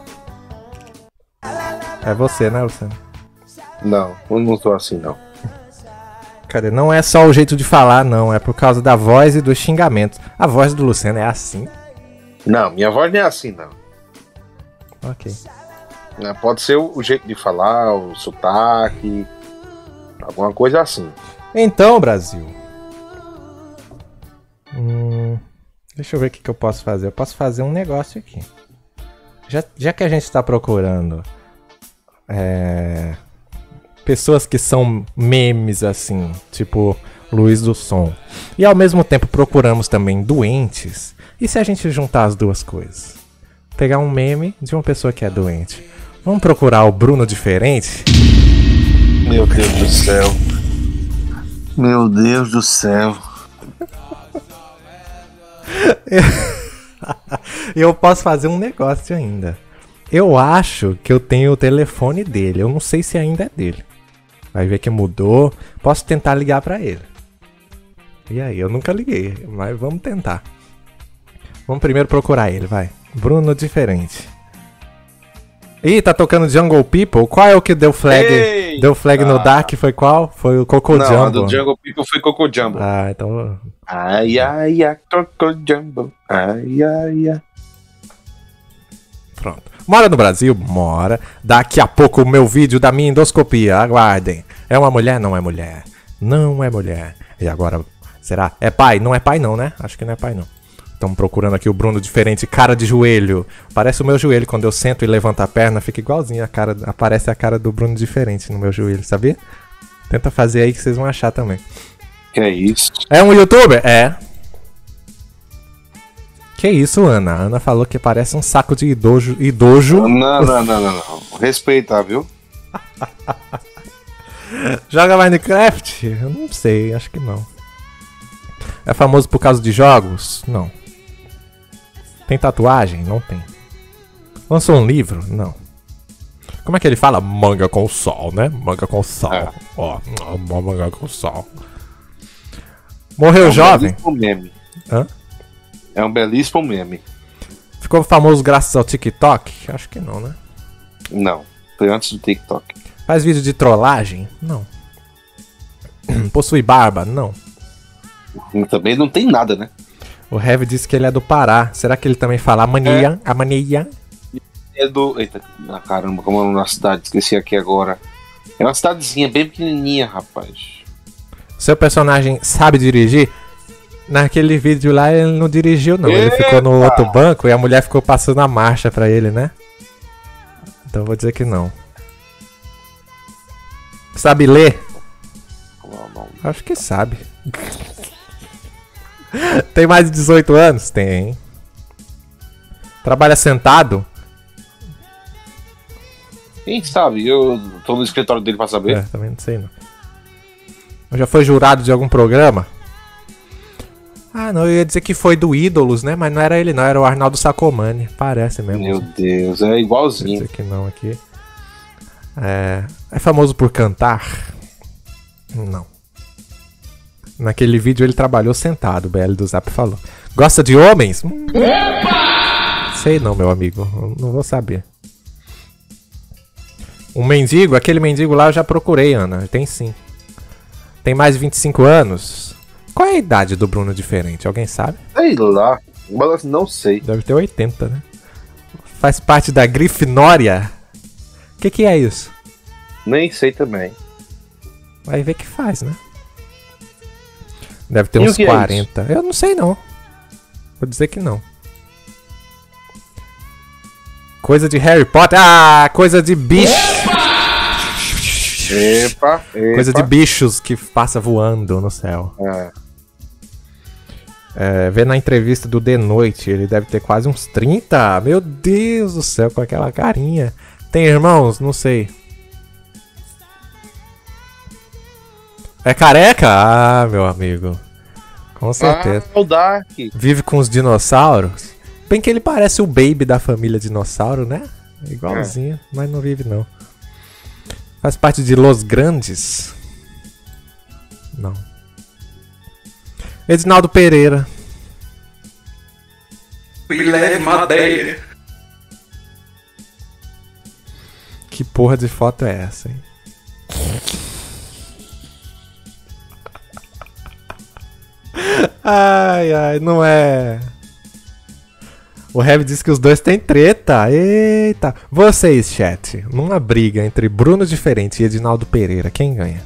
É você, né, Luciano? Não, eu não sou assim, não. Cadê? Não é só o jeito de falar, não. É por causa da voz e dos xingamentos. A voz do Luciano é assim? Não, minha voz não é assim, não. Ok. Pode ser o jeito de falar, o sotaque, alguma coisa assim. Então, Brasil. Deixa eu ver o que eu posso fazer. Eu posso fazer um negócio aqui. Já que a gente está procurando pessoas que são memes assim, tipo Luiz do Som, e ao mesmo tempo procuramos também doentes, e se a gente juntar as duas coisas? Pegar um meme de uma pessoa que é doente. Vamos procurar o Bruno Diferente? Meu Deus do céu. Meu Deus do céu. Eu posso fazer um negócio ainda. Eu acho que eu tenho o telefone dele. Eu não sei se ainda é dele. Vai ver que mudou. Posso tentar ligar pra ele. E aí, eu nunca liguei, mas vamos tentar. Vamos primeiro procurar ele, vai. Bruno Diferente. Ih, tá tocando Jungle People? Qual é o que deu flag? Ei! Deu flag no Dark, foi qual? Foi o Coco Jumbo. Não, a do Jungle People foi Coco Jumbo. Ah, então... Ai, ai, ai, Coco Jumbo. Ai, ai, ai. Pronto. Mora no Brasil? Mora. Daqui a pouco o meu vídeo da minha endoscopia. Aguardem. É uma mulher? Não é mulher. Não é mulher. E agora, será? É pai? Não é pai não, né? Acho que não é pai não. Estamos procurando aqui o Bruno Diferente, cara de joelho. Parece o meu joelho, quando eu sento e levanto a perna, fica igualzinho a cara, aparece a cara do Bruno Diferente no meu joelho, sabia? Tenta fazer aí que vocês vão achar também. Que é isso? É um youtuber? É. Que isso, Ana? A Ana falou que parece um saco de idojo. Não. Respeita, viu? Joga Minecraft? Eu não sei, acho que não. É famoso por causa de jogos? Não. Tem tatuagem? Não tem. Lançou um livro? Não. Como é que ele fala? Manga com sol, né? Manga com sol. Ó, manga com sol. Morreu jovem? Belíssimo meme. Hã? É um belíssimo meme. Ficou famoso graças ao TikTok? Acho que não, né? Não, foi antes do TikTok. Faz vídeo de trollagem? Não. Possui barba? Não. Também não tem nada, né? O Heavy disse que ele é do Pará. Será que ele também fala a mania? A mania? É do... Eita, caramba, como é uma cidade, esqueci aqui agora. É uma cidadezinha bem pequenininha, rapaz. Seu personagem sabe dirigir? Naquele vídeo lá ele não dirigiu não. Ele ficou no outro banco e a mulher ficou passando a marcha pra ele, né? Então eu vou dizer que não. Sabe ler? Acho que sabe. Tem mais de 18 anos? Tem. Trabalha sentado? Quem sabe? Eu tô no escritório dele pra saber. Também não sei não. Já foi jurado de algum programa? Ah, não, eu ia dizer que foi do Ídolos, né? Mas não era ele não, era o Arnaldo Sacomani. Parece mesmo. Meu Deus, é igualzinho. Vou dizer que não aqui. É famoso por cantar? Não. Naquele vídeo ele trabalhou sentado, o BL do Zap falou. Gosta de homens? Sei não, meu amigo. Eu não vou saber. Um mendigo? Aquele mendigo lá eu já procurei, Ana. Tem sim. Tem mais de 25 anos? Qual é a idade do Bruno diferente? Alguém sabe? Sei lá. Mas não sei. Deve ter 80, né? Faz parte da Grifinória? O que é isso? Nem sei também. Vai ver que faz, né? Deve ter uns 40. Eu não sei não. Vou dizer que não. Coisa de Harry Potter. Ah, coisa de bicho. Epa. Coisa de bichos que passa voando no céu. Vê na entrevista do The Noite, ele deve ter quase uns 30. Meu Deus do céu, com aquela carinha. Tem irmãos? Não sei. É careca? Ah, meu amigo. Com certeza. O Dark. Vive com os dinossauros. Bem que ele parece o Baby da família dinossauro, né? Igualzinho, mas não vive não. Faz parte de Los Grandes? Não. Edinaldo Pereira. We left Madeira. Que porra de foto é essa, hein? Ai, não é. O Heavy disse que os dois têm treta. Eita. Vocês, chat, numa briga entre Bruno Diferente e Edinaldo Pereira, quem ganha?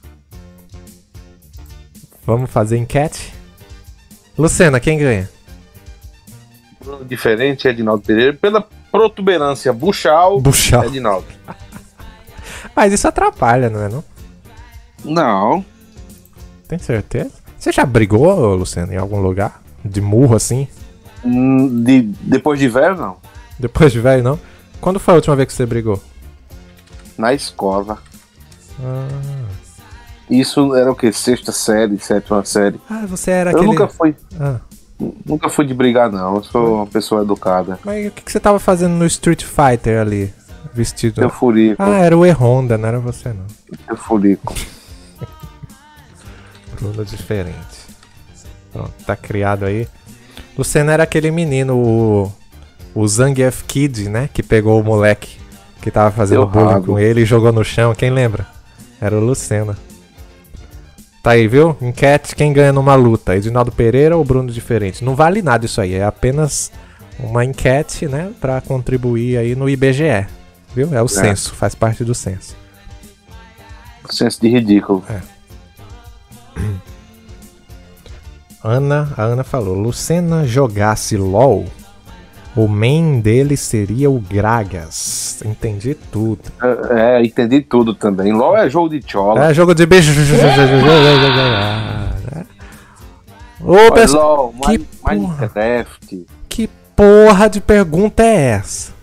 Vamos fazer enquete? Lucena, quem ganha? Bruno Diferente, Edinaldo Pereira. Pela protuberância buchal. Edinaldo. Mas isso atrapalha, não é não? Não. Tem certeza? Você já brigou, Luciano, em algum lugar? De murro assim? Depois de velho, não. Depois de velho, não? Quando foi a última vez que você brigou? Na escola. Isso era o quê? 6ª série, 7ª série. Ah, você era Eu aquele... nunca fui. Nunca fui de brigar, não. Eu sou uma pessoa educada. Mas o que você tava fazendo no Street Fighter ali? Vestido... Eu furico. Ah, era o E-Honda, não era você, não. Eu furico. Bruno Diferente. Pronto, tá criado aí. Luciano era aquele menino, o Zangief Kid, né? Que pegou o moleque que tava fazendo bullying com ele e jogou no chão. Quem lembra? Era o Lucena. Tá aí, viu? Enquete, quem ganha numa luta? Edinaldo Pereira ou Bruno Diferente? Não vale nada isso aí, é apenas uma enquete, né? Pra contribuir aí no IBGE. Viu? É o censo, faz parte do censo. Senso de ridículo. A Ana falou, Lucena jogasse LOL, o main dele seria o Gragas. Entendi tudo. Entendi tudo também. LOL é jogo de chola. É jogo de beijo. Ô, pessoal, Minecraft. Que porra de pergunta é essa?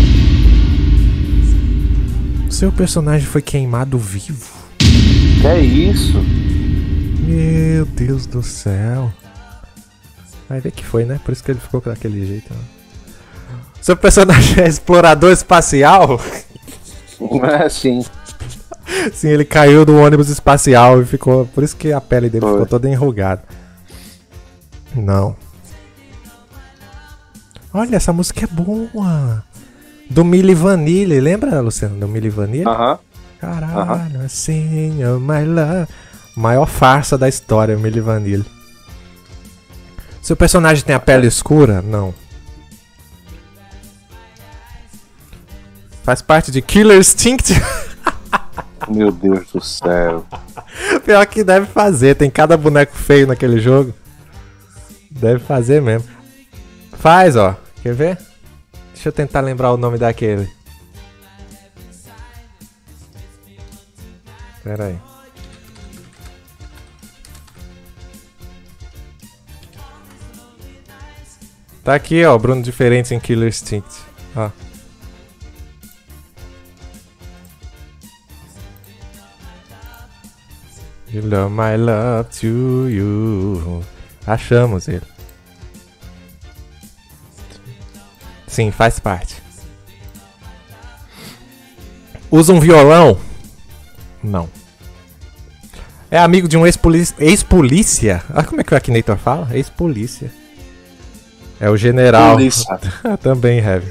Seu personagem foi queimado vivo? Que é isso? Meu Deus do céu. Vai ver que foi, né? Por isso que ele ficou daquele jeito. Né? Seu personagem é explorador espacial? Sim. Sim, ele caiu do ônibus espacial e ficou... Por isso que a pele dele ficou toda enrugada. Não. Olha, essa música é boa. Do Milli Vanilli, lembra, Luciano? Do Milli Vanilli? Caralho, assim, oh my love. Maior farsa da história, Milli Vanilli. Seu personagem tem a pele escura? Não. Faz parte de Killer Instinct? Meu Deus do céu. Pior que deve fazer, tem cada boneco feio naquele jogo. Deve fazer mesmo. Faz, ó. Quer ver? Deixa eu tentar lembrar o nome daquele. Pera aí. Tá aqui, ó, Bruno Diferente em Killer Instinct. Ó. You love my love to you. Achamos ele. Sim, faz parte. Usa um violão? Não. É amigo de um ex-polícia? Olha como é que o Akinator fala? Ex-polícia. É o general. Também, Heavy.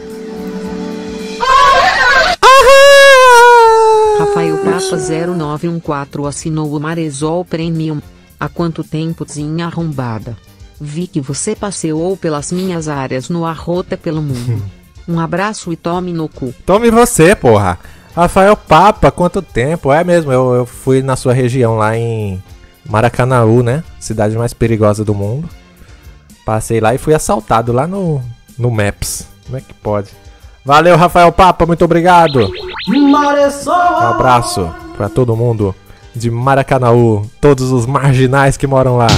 Rafael Papa 0914 assinou o Marezol Premium. Há quanto tempo, zinha arrombada? Vi que você passeou pelas minhas áreas no Arrota pelo mundo. Um abraço e tome no cu. Tome você, porra. Rafael Papa, quanto tempo? É mesmo, eu fui na sua região lá em Maracanaú, né? Cidade mais perigosa do mundo. Passei lá e fui assaltado lá no Maps. Como é que pode? Valeu, Rafael Papa, muito obrigado. Um abraço pra todo mundo de Maracanaú, todos os marginais que moram lá.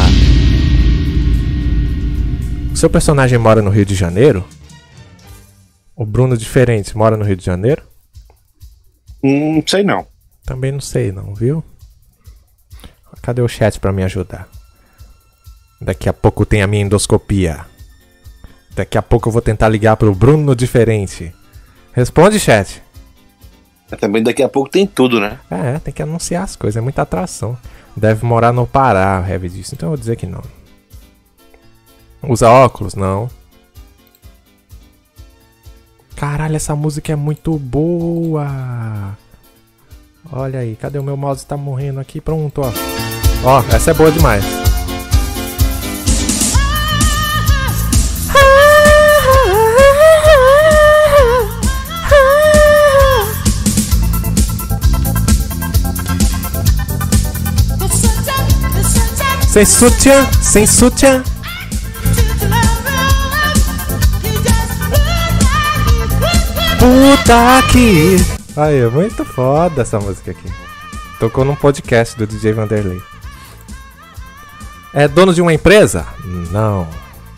O seu personagem mora no Rio de Janeiro? O Bruno Diferente mora no Rio de Janeiro? Sei não. Também não sei não, viu? Cadê o chat pra me ajudar? Daqui a pouco tem a minha endoscopia. Daqui a pouco eu vou tentar ligar pro Bruno Diferente. Responde, chat. Também daqui a pouco tem tudo, né? É, tem que anunciar as coisas, é muita atração. Deve morar no Pará, o Heavy disse, então eu vou dizer que não. Usa óculos? Não. Caralho, essa música é muito boa. Olha aí, cadê o meu mouse? Tá morrendo aqui, pronto, ó. Ó, essa é boa demais. Sem sutiã, sem sutiã. Puta que... Aí, é muito foda essa música aqui. Tocou num podcast do DJ Vanderlei. É dono de uma empresa? Não.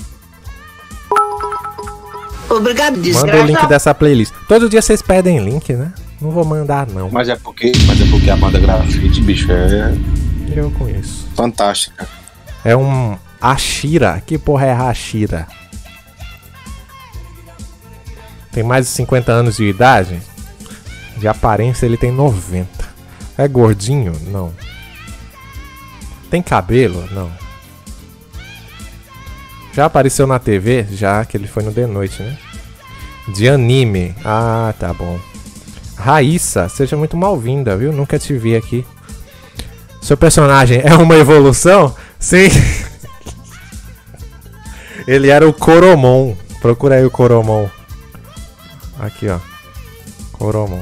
Obrigado, desgraça. Manda o link dessa playlist. Todo dia vocês pedem link, né? Não vou mandar, não. Mas é porque a banda Grafite, bicho, é... Eu conheço. Fantástica. É um Ashira. Que porra é Ashira? Tem mais de 50 anos de idade. De aparência ele tem 90. É gordinho? Não. Tem cabelo? Não. Já apareceu na TV? Já, que ele foi no The Noite, né? De anime. Ah, tá bom. Raíssa, seja muito mal-vinda, viu? Nunca te vi aqui. Seu personagem é uma evolução? Sim. Ele era o Coromon. Procura aí o Coromon. Aqui, ó. Coromon.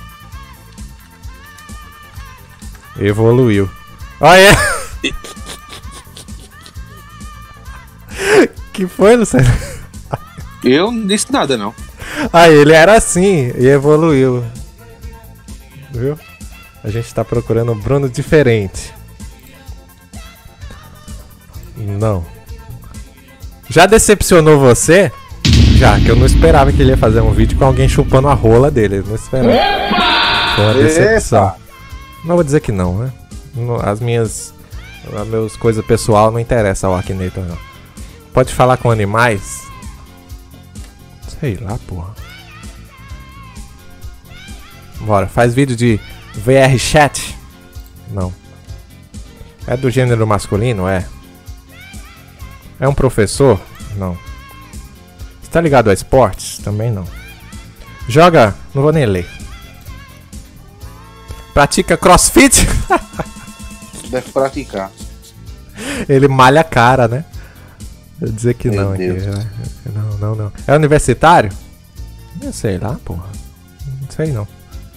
Evoluiu. Olha! Que foi, Luciano? Eu não disse nada, não. Ah, ele era assim e evoluiu. Viu? A gente tá procurando um Bruno Diferente. Não. Já decepcionou você? Já, que eu não esperava que ele ia fazer um vídeo com alguém chupando a rola dele. Eu não esperava. Foi uma decepção. Não vou dizer que não, né? As minhas coisas pessoais não interessam ao Akinator, não. Pode falar com animais? Sei lá, porra. Bora, faz vídeo de VR chat? Não. É do gênero masculino? É. É um professor? Não. Tá ligado a esportes? Também não. Joga... Não vou nem ler. Pratica crossfit? Deve praticar. Ele malha a cara, né? Vou dizer que Meu não aqui. Deus. Não. É universitário? Não sei lá, porra. Não sei não.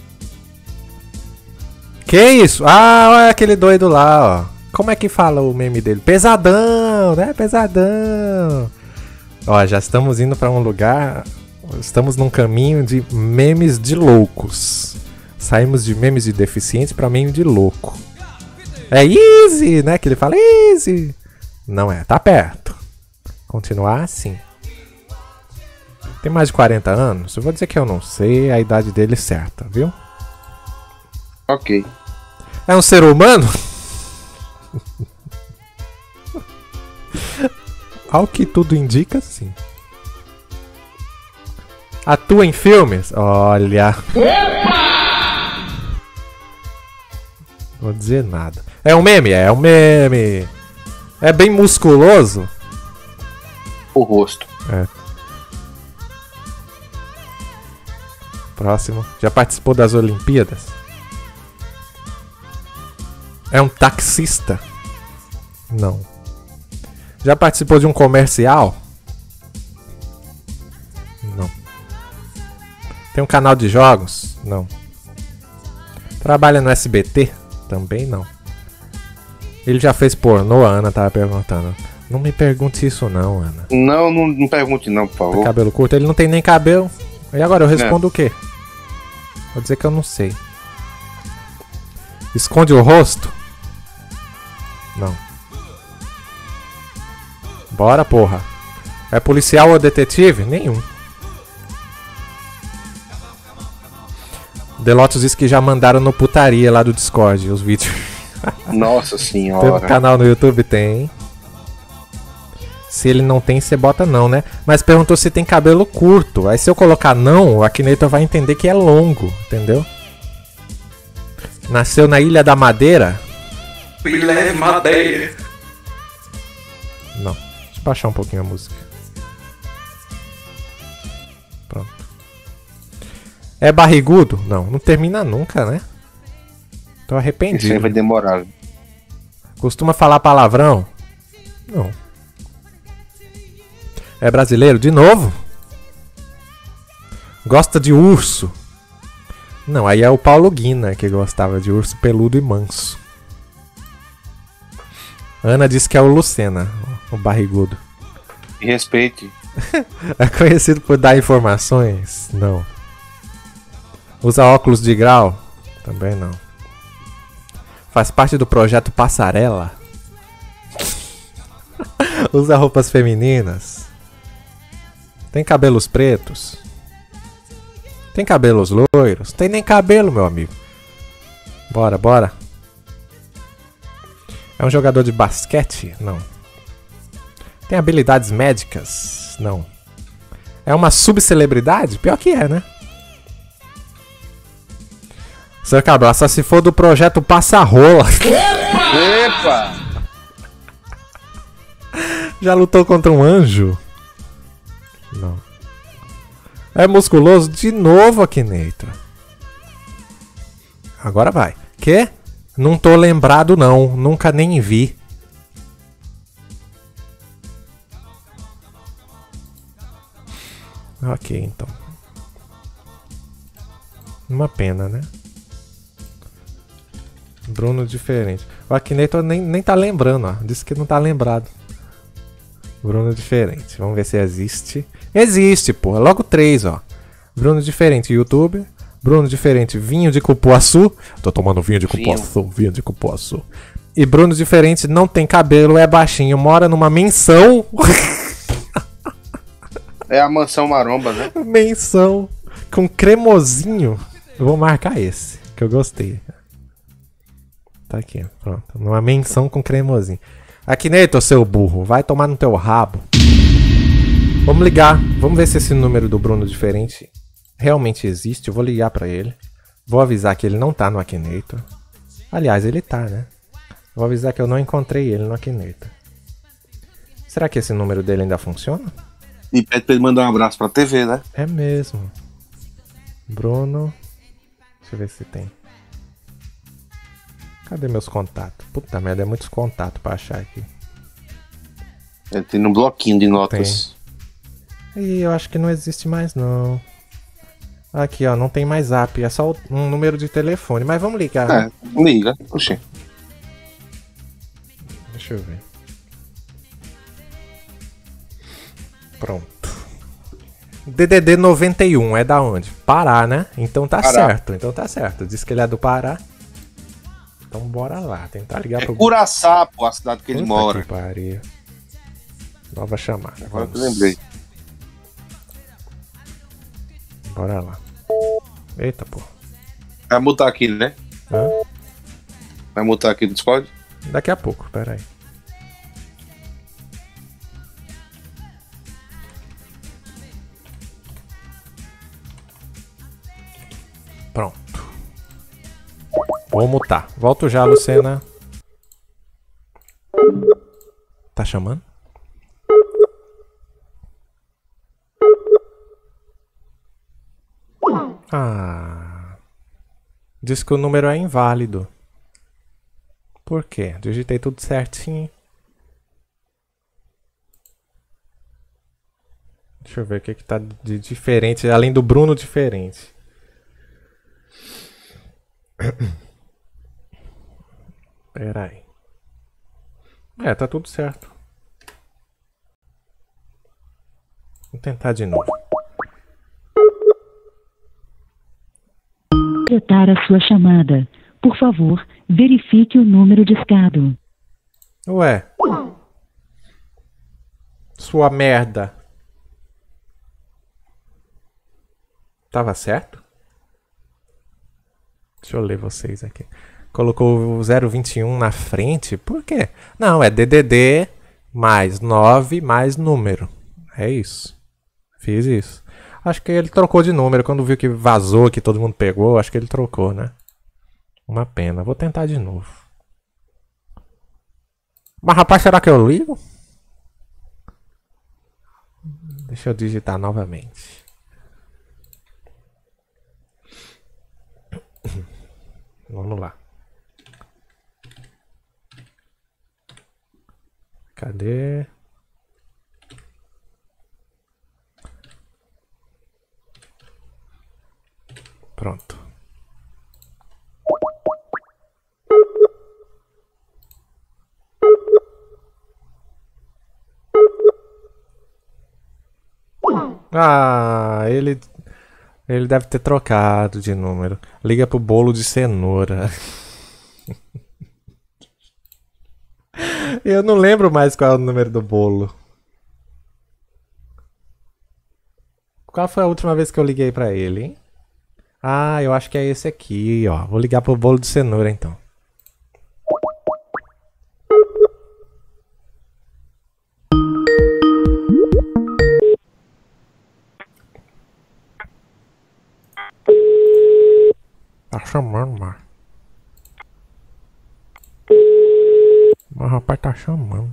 Que isso? Ah, olha aquele doido lá, ó. Como é que fala o meme dele? Pesadão, né? Pesadão. Ó, já estamos indo pra um lugar... Estamos num caminho de memes de loucos. Saímos de memes de deficiente pra meme de louco. É easy, né? Que ele fala easy. Não é, tá perto. Continuar assim. Tem mais de 40 anos? Eu vou dizer que eu não sei a idade dele certa, viu? Ok. É um ser humano? Ao que tudo indica, sim. Atua em filmes? Olha. Vou dizer nada. É um meme? É um meme. É bem musculoso? O rosto. É. Próximo. Já participou das Olimpíadas? É um taxista? Não. Já participou de um comercial? Não. Tem um canal de jogos? Não. Trabalha no SBT? Também não. Ele já fez pornô? A Ana tava perguntando. Não me pergunte isso não, Ana. Não pergunte não, por favor. Tem cabelo curto? Ele não tem nem cabelo. E agora eu respondo o quê? Vou dizer que eu não sei. Esconde o rosto? Não. Bora, porra. É policial ou detetive? Nenhum. Delotos disse que já mandaram no putaria lá do Discord os vídeos. Nossa senhora. Tem um canal no YouTube? Tem. Se ele não tem, você bota não, né? Mas perguntou se tem cabelo curto. Aí se eu colocar não, o Akinator vai entender que é longo, entendeu? Nasceu na Ilha da Madeira? Ilha Madeira. Não. Deixa eu baixar um pouquinho a música. Pronto. É barrigudo? Não termina nunca, né? Tô arrependido. Isso aí vai demorar. Costuma falar palavrão? Não. É brasileiro? De novo? Gosta de urso? Não, aí é o Paulo Guina que gostava de urso peludo e manso. Ana disse que é o Lucena, o barrigudo. E respeite. É conhecido por dar informações? Não. Usa óculos de grau? Também não. Faz parte do projeto Passarela? Usa roupas femininas? Tem cabelos pretos? Tem cabelos loiros? Tem nem cabelo, meu amigo. Bora. É um jogador de basquete? Não. Tem habilidades médicas? Não. É uma subcelebridade? Pior que é, né? Sr. Cabral, só se for do projeto Passa-Rola. Epa! Já lutou contra um anjo? Não. É musculoso? De novo, Akinator. Agora vai. Quê? Não tô lembrado não. Nunca nem vi. Ok, então. Uma pena, né? Bruno diferente. O Akinator nem tá lembrando, ó. Disse que não tá lembrado. Bruno diferente. Vamos ver se existe. Existe, porra. Logo 3, ó. Bruno diferente, YouTube. Bruno diferente, vinho de cupuaçu. Tô tomando vinho de cupuaçu. Vinho de cupuaçu. E Bruno diferente, não tem cabelo, é baixinho, mora numa mansão. É a mansão maromba, né? Mansão com cremosinho. Eu vou marcar esse, que eu gostei. Tá aqui, pronto. Numa mansão com cremosinho. Akinator, seu burro, vai tomar no teu rabo. Vamos ligar. Vamos ver se esse número do Bruno diferente realmente existe. Eu vou ligar pra ele. Vou avisar que ele não tá no Akinator. Aliás, ele tá, né? Vou avisar que eu não encontrei ele no Akinator. Será que esse número dele ainda funciona? E pede pra ele mandar um abraço pra TV, né? É mesmo. Bruno. Deixa eu ver se tem. Cadê meus contatos? Puta merda, é muitos contatos pra achar aqui. Ele tem um bloquinho de notas. Ih, eu acho que não existe mais não. Aqui, ó, não tem mais app, é só um número de telefone. Mas vamos ligar. É, liga. Oxê. Deixa eu ver. Pronto. DDD 91 é da onde? Pará, né? Então tá certo. Então tá certo. Diz que ele é do Pará. Então bora lá, tentar ligar pro... Curaçá, pô, a cidade que ele mora. Que pariu. Nova chamada. Agora que eu lembrei. Bora lá. Eita, pô. Vai mutar aqui, né? Hã? Vai mutar aqui no Discord? Daqui a pouco, pera aí. Pronto. Vou mutar. Volto já, Lucena. Tá chamando? Ah. Diz que o número é inválido. Por quê? Digitei tudo certinho. Deixa eu ver o que tá de diferente, além do Bruno diferente. Pera aí. É, tá tudo certo. Vou tentar de novo. Completar a sua chamada. Por favor, verifique o número discado. Ué. Sua merda. Tava certo? Deixa eu ler vocês aqui. Colocou o 021 na frente? Por quê? Não, é DDD mais 9 mais número. É isso. Fiz isso. Acho que ele trocou de número. Quando viu que vazou, que todo mundo pegou, acho que ele trocou, né? Uma pena. Vou tentar de novo. Mas, rapaz, será que eu ligo? Deixa eu digitar novamente. Vamos lá. Cadê? Pronto. Ah, ele deve ter trocado de número. Liga pro bolo de cenoura. Eu não lembro mais qual é o número do bolo. Qual foi a última vez que eu liguei pra ele, hein? Ah, eu acho que é esse aqui, ó. Vou ligar pro bolo de cenoura, então. Tá chamando, mano. Mas o rapaz tá chamando.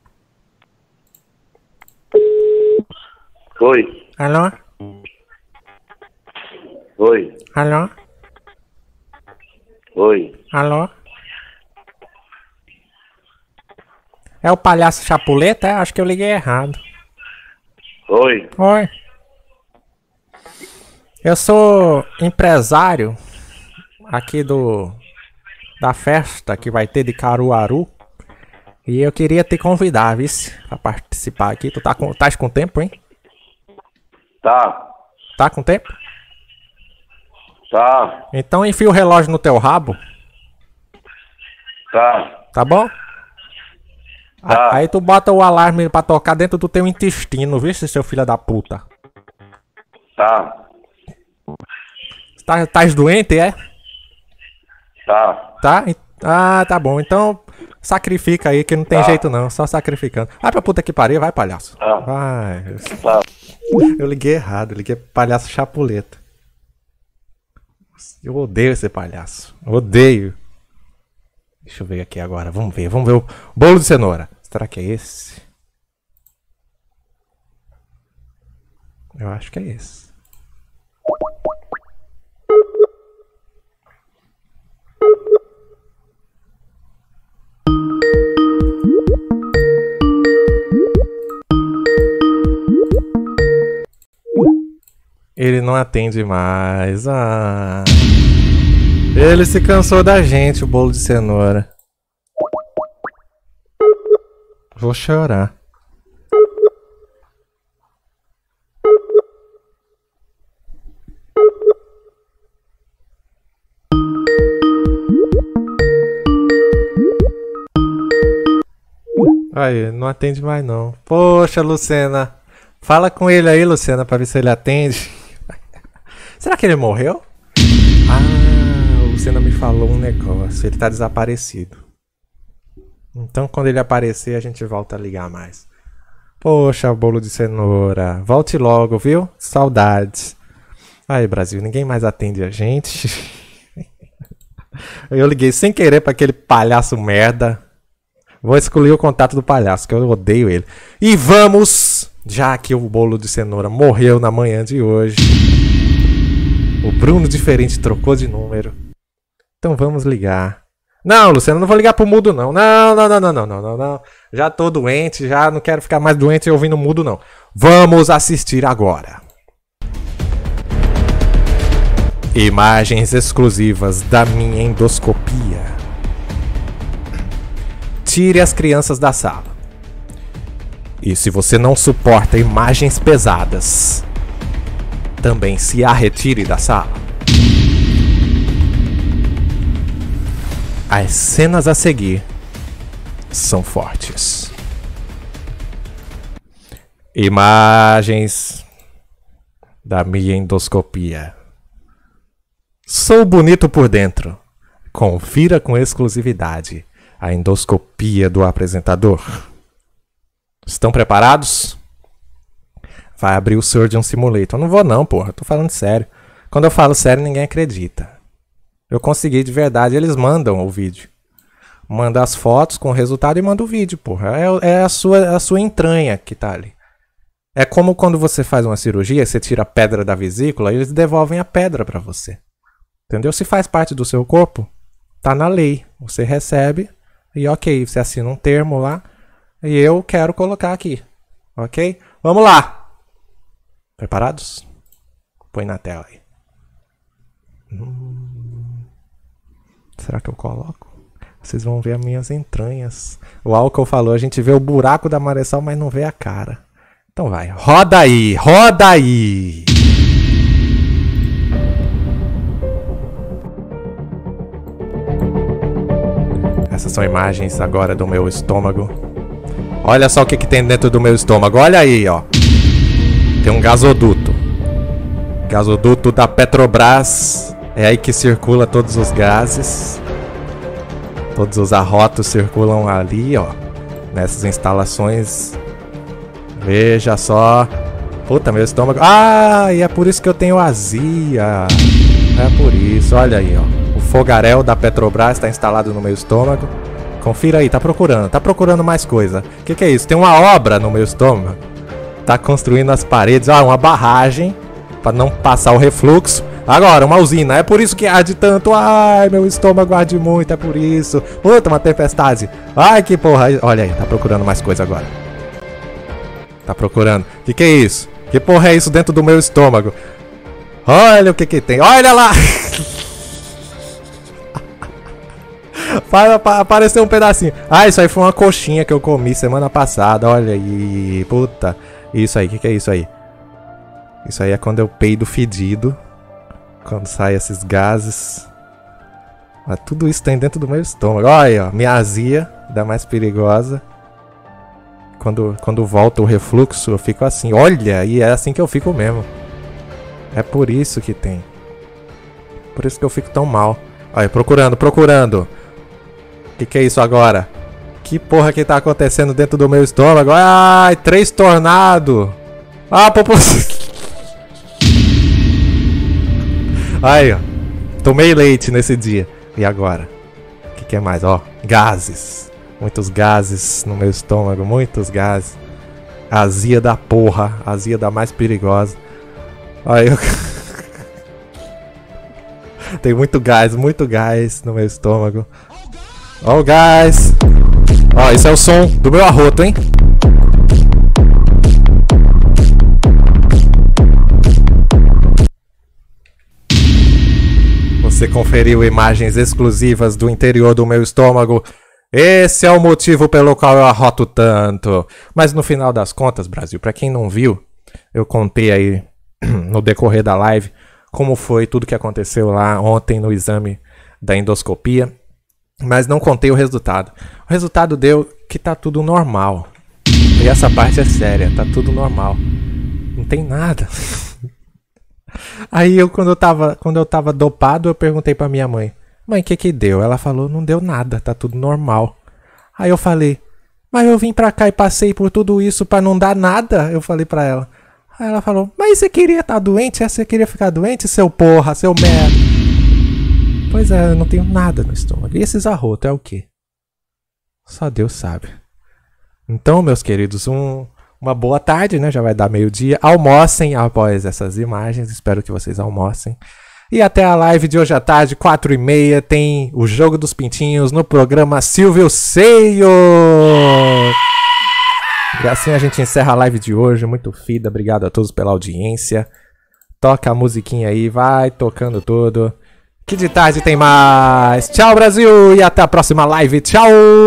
Oi. Alô? Oi. Alô? Oi. Alô? É o palhaço Chapuleta? É? Acho que eu liguei errado. Oi. Oi. Eu sou empresário aqui da festa que vai ter de Caruaru. E eu queria te convidar, vice, pra participar aqui. Tu tá com tempo, hein? Tá. Tá com tempo? Tá. Então enfia o relógio no teu rabo. Tá. Tá bom? Tá. Aí tu bota o alarme pra tocar dentro do teu intestino, viu, seu filho da puta? Tá. Tás doente, é? Tá. Tá? Ah, tá bom. Então sacrifica aí que não tem jeito não, só sacrificando. Vai pra puta que pariu, vai, palhaço. Tá. Vai. Tá. Eu liguei errado, liguei palhaço Chapuleta. Eu odeio esse palhaço. Odeio. Deixa eu ver aqui agora. Vamos ver o bolo de cenoura. Será que é esse? Eu acho que é esse. Ele não atende mais. Ah. Ele se cansou da gente, o bolo de cenoura. Vou chorar. Aí, não atende mais não. Poxa, Lucena. Fala com ele aí, Lucena, pra ver se ele atende. Será que ele morreu? Ah, o Lucena me falou um negócio. Ele tá desaparecido. Então, quando ele aparecer, a gente volta a ligar mais. Poxa, bolo de cenoura. Volte logo, viu? Saudades. Aí, Brasil, ninguém mais atende a gente. Eu liguei sem querer pra aquele palhaço merda. Vou excluir o contato do palhaço, que eu odeio ele. E vamos, já que o bolo de cenoura morreu na manhã de hoje. O Bruno diferente trocou de número. Então vamos ligar. Não, Luciano, não vou ligar pro mudo, não. Não. Já tô doente, já não quero ficar mais doente ouvindo mudo, não. Vamos assistir agora. Imagens exclusivas da minha endoscopia. Tire as crianças da sala. E se você não suporta imagens pesadas, também se a retire da sala. As cenas a seguir são fortes. Imagens da minha endoscopia. Sou bonito por dentro. Confira com exclusividade a endoscopia do apresentador. Estão preparados? Vai abrir o Surgeon Simulator. Não vou não, porra. Tô falando sério. Quando eu falo sério, ninguém acredita. Eu consegui de verdade. Eles mandam o vídeo. Manda as fotos com o resultado e manda o vídeo, porra. É a sua entranha que tá ali. É como quando você faz uma cirurgia, você tira a pedra da vesícula e eles devolvem a pedra pra você. Entendeu? Se faz parte do seu corpo, tá na lei. Você recebe e ok, você assina um termo lá e eu quero colocar aqui. Ok? Vamos lá! Preparados? Põe na tela aí. Será que eu coloco? Vocês vão ver as minhas entranhas. O álcool falou, a gente vê o buraco da Marechal, mas não vê a cara. Então vai, roda aí, roda aí! Essas são imagens agora do meu estômago. Olha só o que tem dentro do meu estômago. Olha aí, ó. Tem um gasoduto. Gasoduto da Petrobras. É aí que circula todos os gases. Todos os arrotos circulam ali, ó. Nessas instalações. Veja só. Puta, meu estômago. Ah, e é por isso que eu tenho azia. É por isso, olha aí, ó. O fogaréu da Petrobras está instalado no meu estômago. Confira aí, tá procurando mais coisa. O que é isso? Tem uma obra no meu estômago. Tá construindo as paredes. Ah, uma barragem para não passar o refluxo. Agora, uma usina. É por isso que arde tanto. Ai, meu estômago arde muito, é por isso. Puta, uma tempestade. Ai, que porra. Olha aí, tá procurando mais coisa agora. Tá procurando. O que é isso? Que porra é isso dentro do meu estômago? Olha o que tem. Olha lá! Apareceu um pedacinho. Ah, isso aí foi uma coxinha que eu comi semana passada. Olha aí. Puta. Isso aí, o que é isso aí? Isso aí é quando eu peido fedido. Quando saem esses gases. Mas tudo isso tem dentro do meu estômago. Olha aí, ó. Minha azia, da mais perigosa. Quando volta o refluxo, eu fico assim. Olha, e é assim que eu fico mesmo. É por isso que tem. Por isso que eu fico tão mal. Olha, procurando. O que é isso agora? Que porra que tá acontecendo dentro do meu estômago? Ai, 3 tornados. Ah, Aí, ó. Tomei leite nesse dia. E agora? O que é mais? Ó, gases. Muitos gases no meu estômago. Muitos gases. Azia da porra. Azia da mais perigosa. Olha, eu... Tem muito gás no meu estômago. Ó o gás. Ó, esse é o som do meu arroto, hein? Você conferiu imagens exclusivas do interior do meu estômago. Esse é o motivo pelo qual eu arroto tanto. Mas no final das contas, Brasil, pra quem não viu, eu contei aí no decorrer da live como foi tudo que aconteceu lá ontem no exame da endoscopia. Mas não contei o resultado. O resultado deu que tá tudo normal. E essa parte é séria, tá tudo normal. Não tem nada. Aí quando eu tava dopado, eu perguntei pra minha mãe: mãe, o que deu? Ela falou: não deu nada, tá tudo normal. Aí eu falei: mas eu vim pra cá e passei por tudo isso pra não dar nada? Eu falei pra ela. Aí ela falou: mas você queria estar doente? Você queria ficar doente, seu porra, seu merda? Pois é, eu não tenho nada no estômago. E esses arrotos é o quê? Só Deus sabe. Então, meus queridos, uma boa tarde, né? Já vai dar meio-dia. Almocem após essas imagens. Espero que vocês almocem. E até a live de hoje à tarde, 4h30, tem o Jogo dos Pintinhos no programa Silvio Seio. E assim a gente encerra a live de hoje. Muito fida. Obrigado a todos pela audiência. Toca a musiquinha aí. Vai tocando tudo. Que de tarde tem mais. Tchau, Brasil. E até a próxima live. Tchau.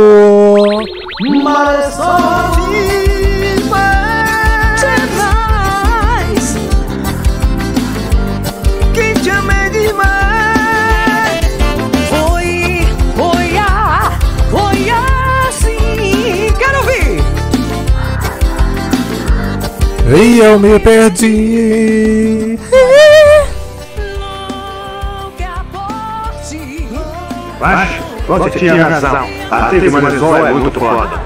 E eu me perdi. Mas você tinha razão. A atriz Marisol é muito foda.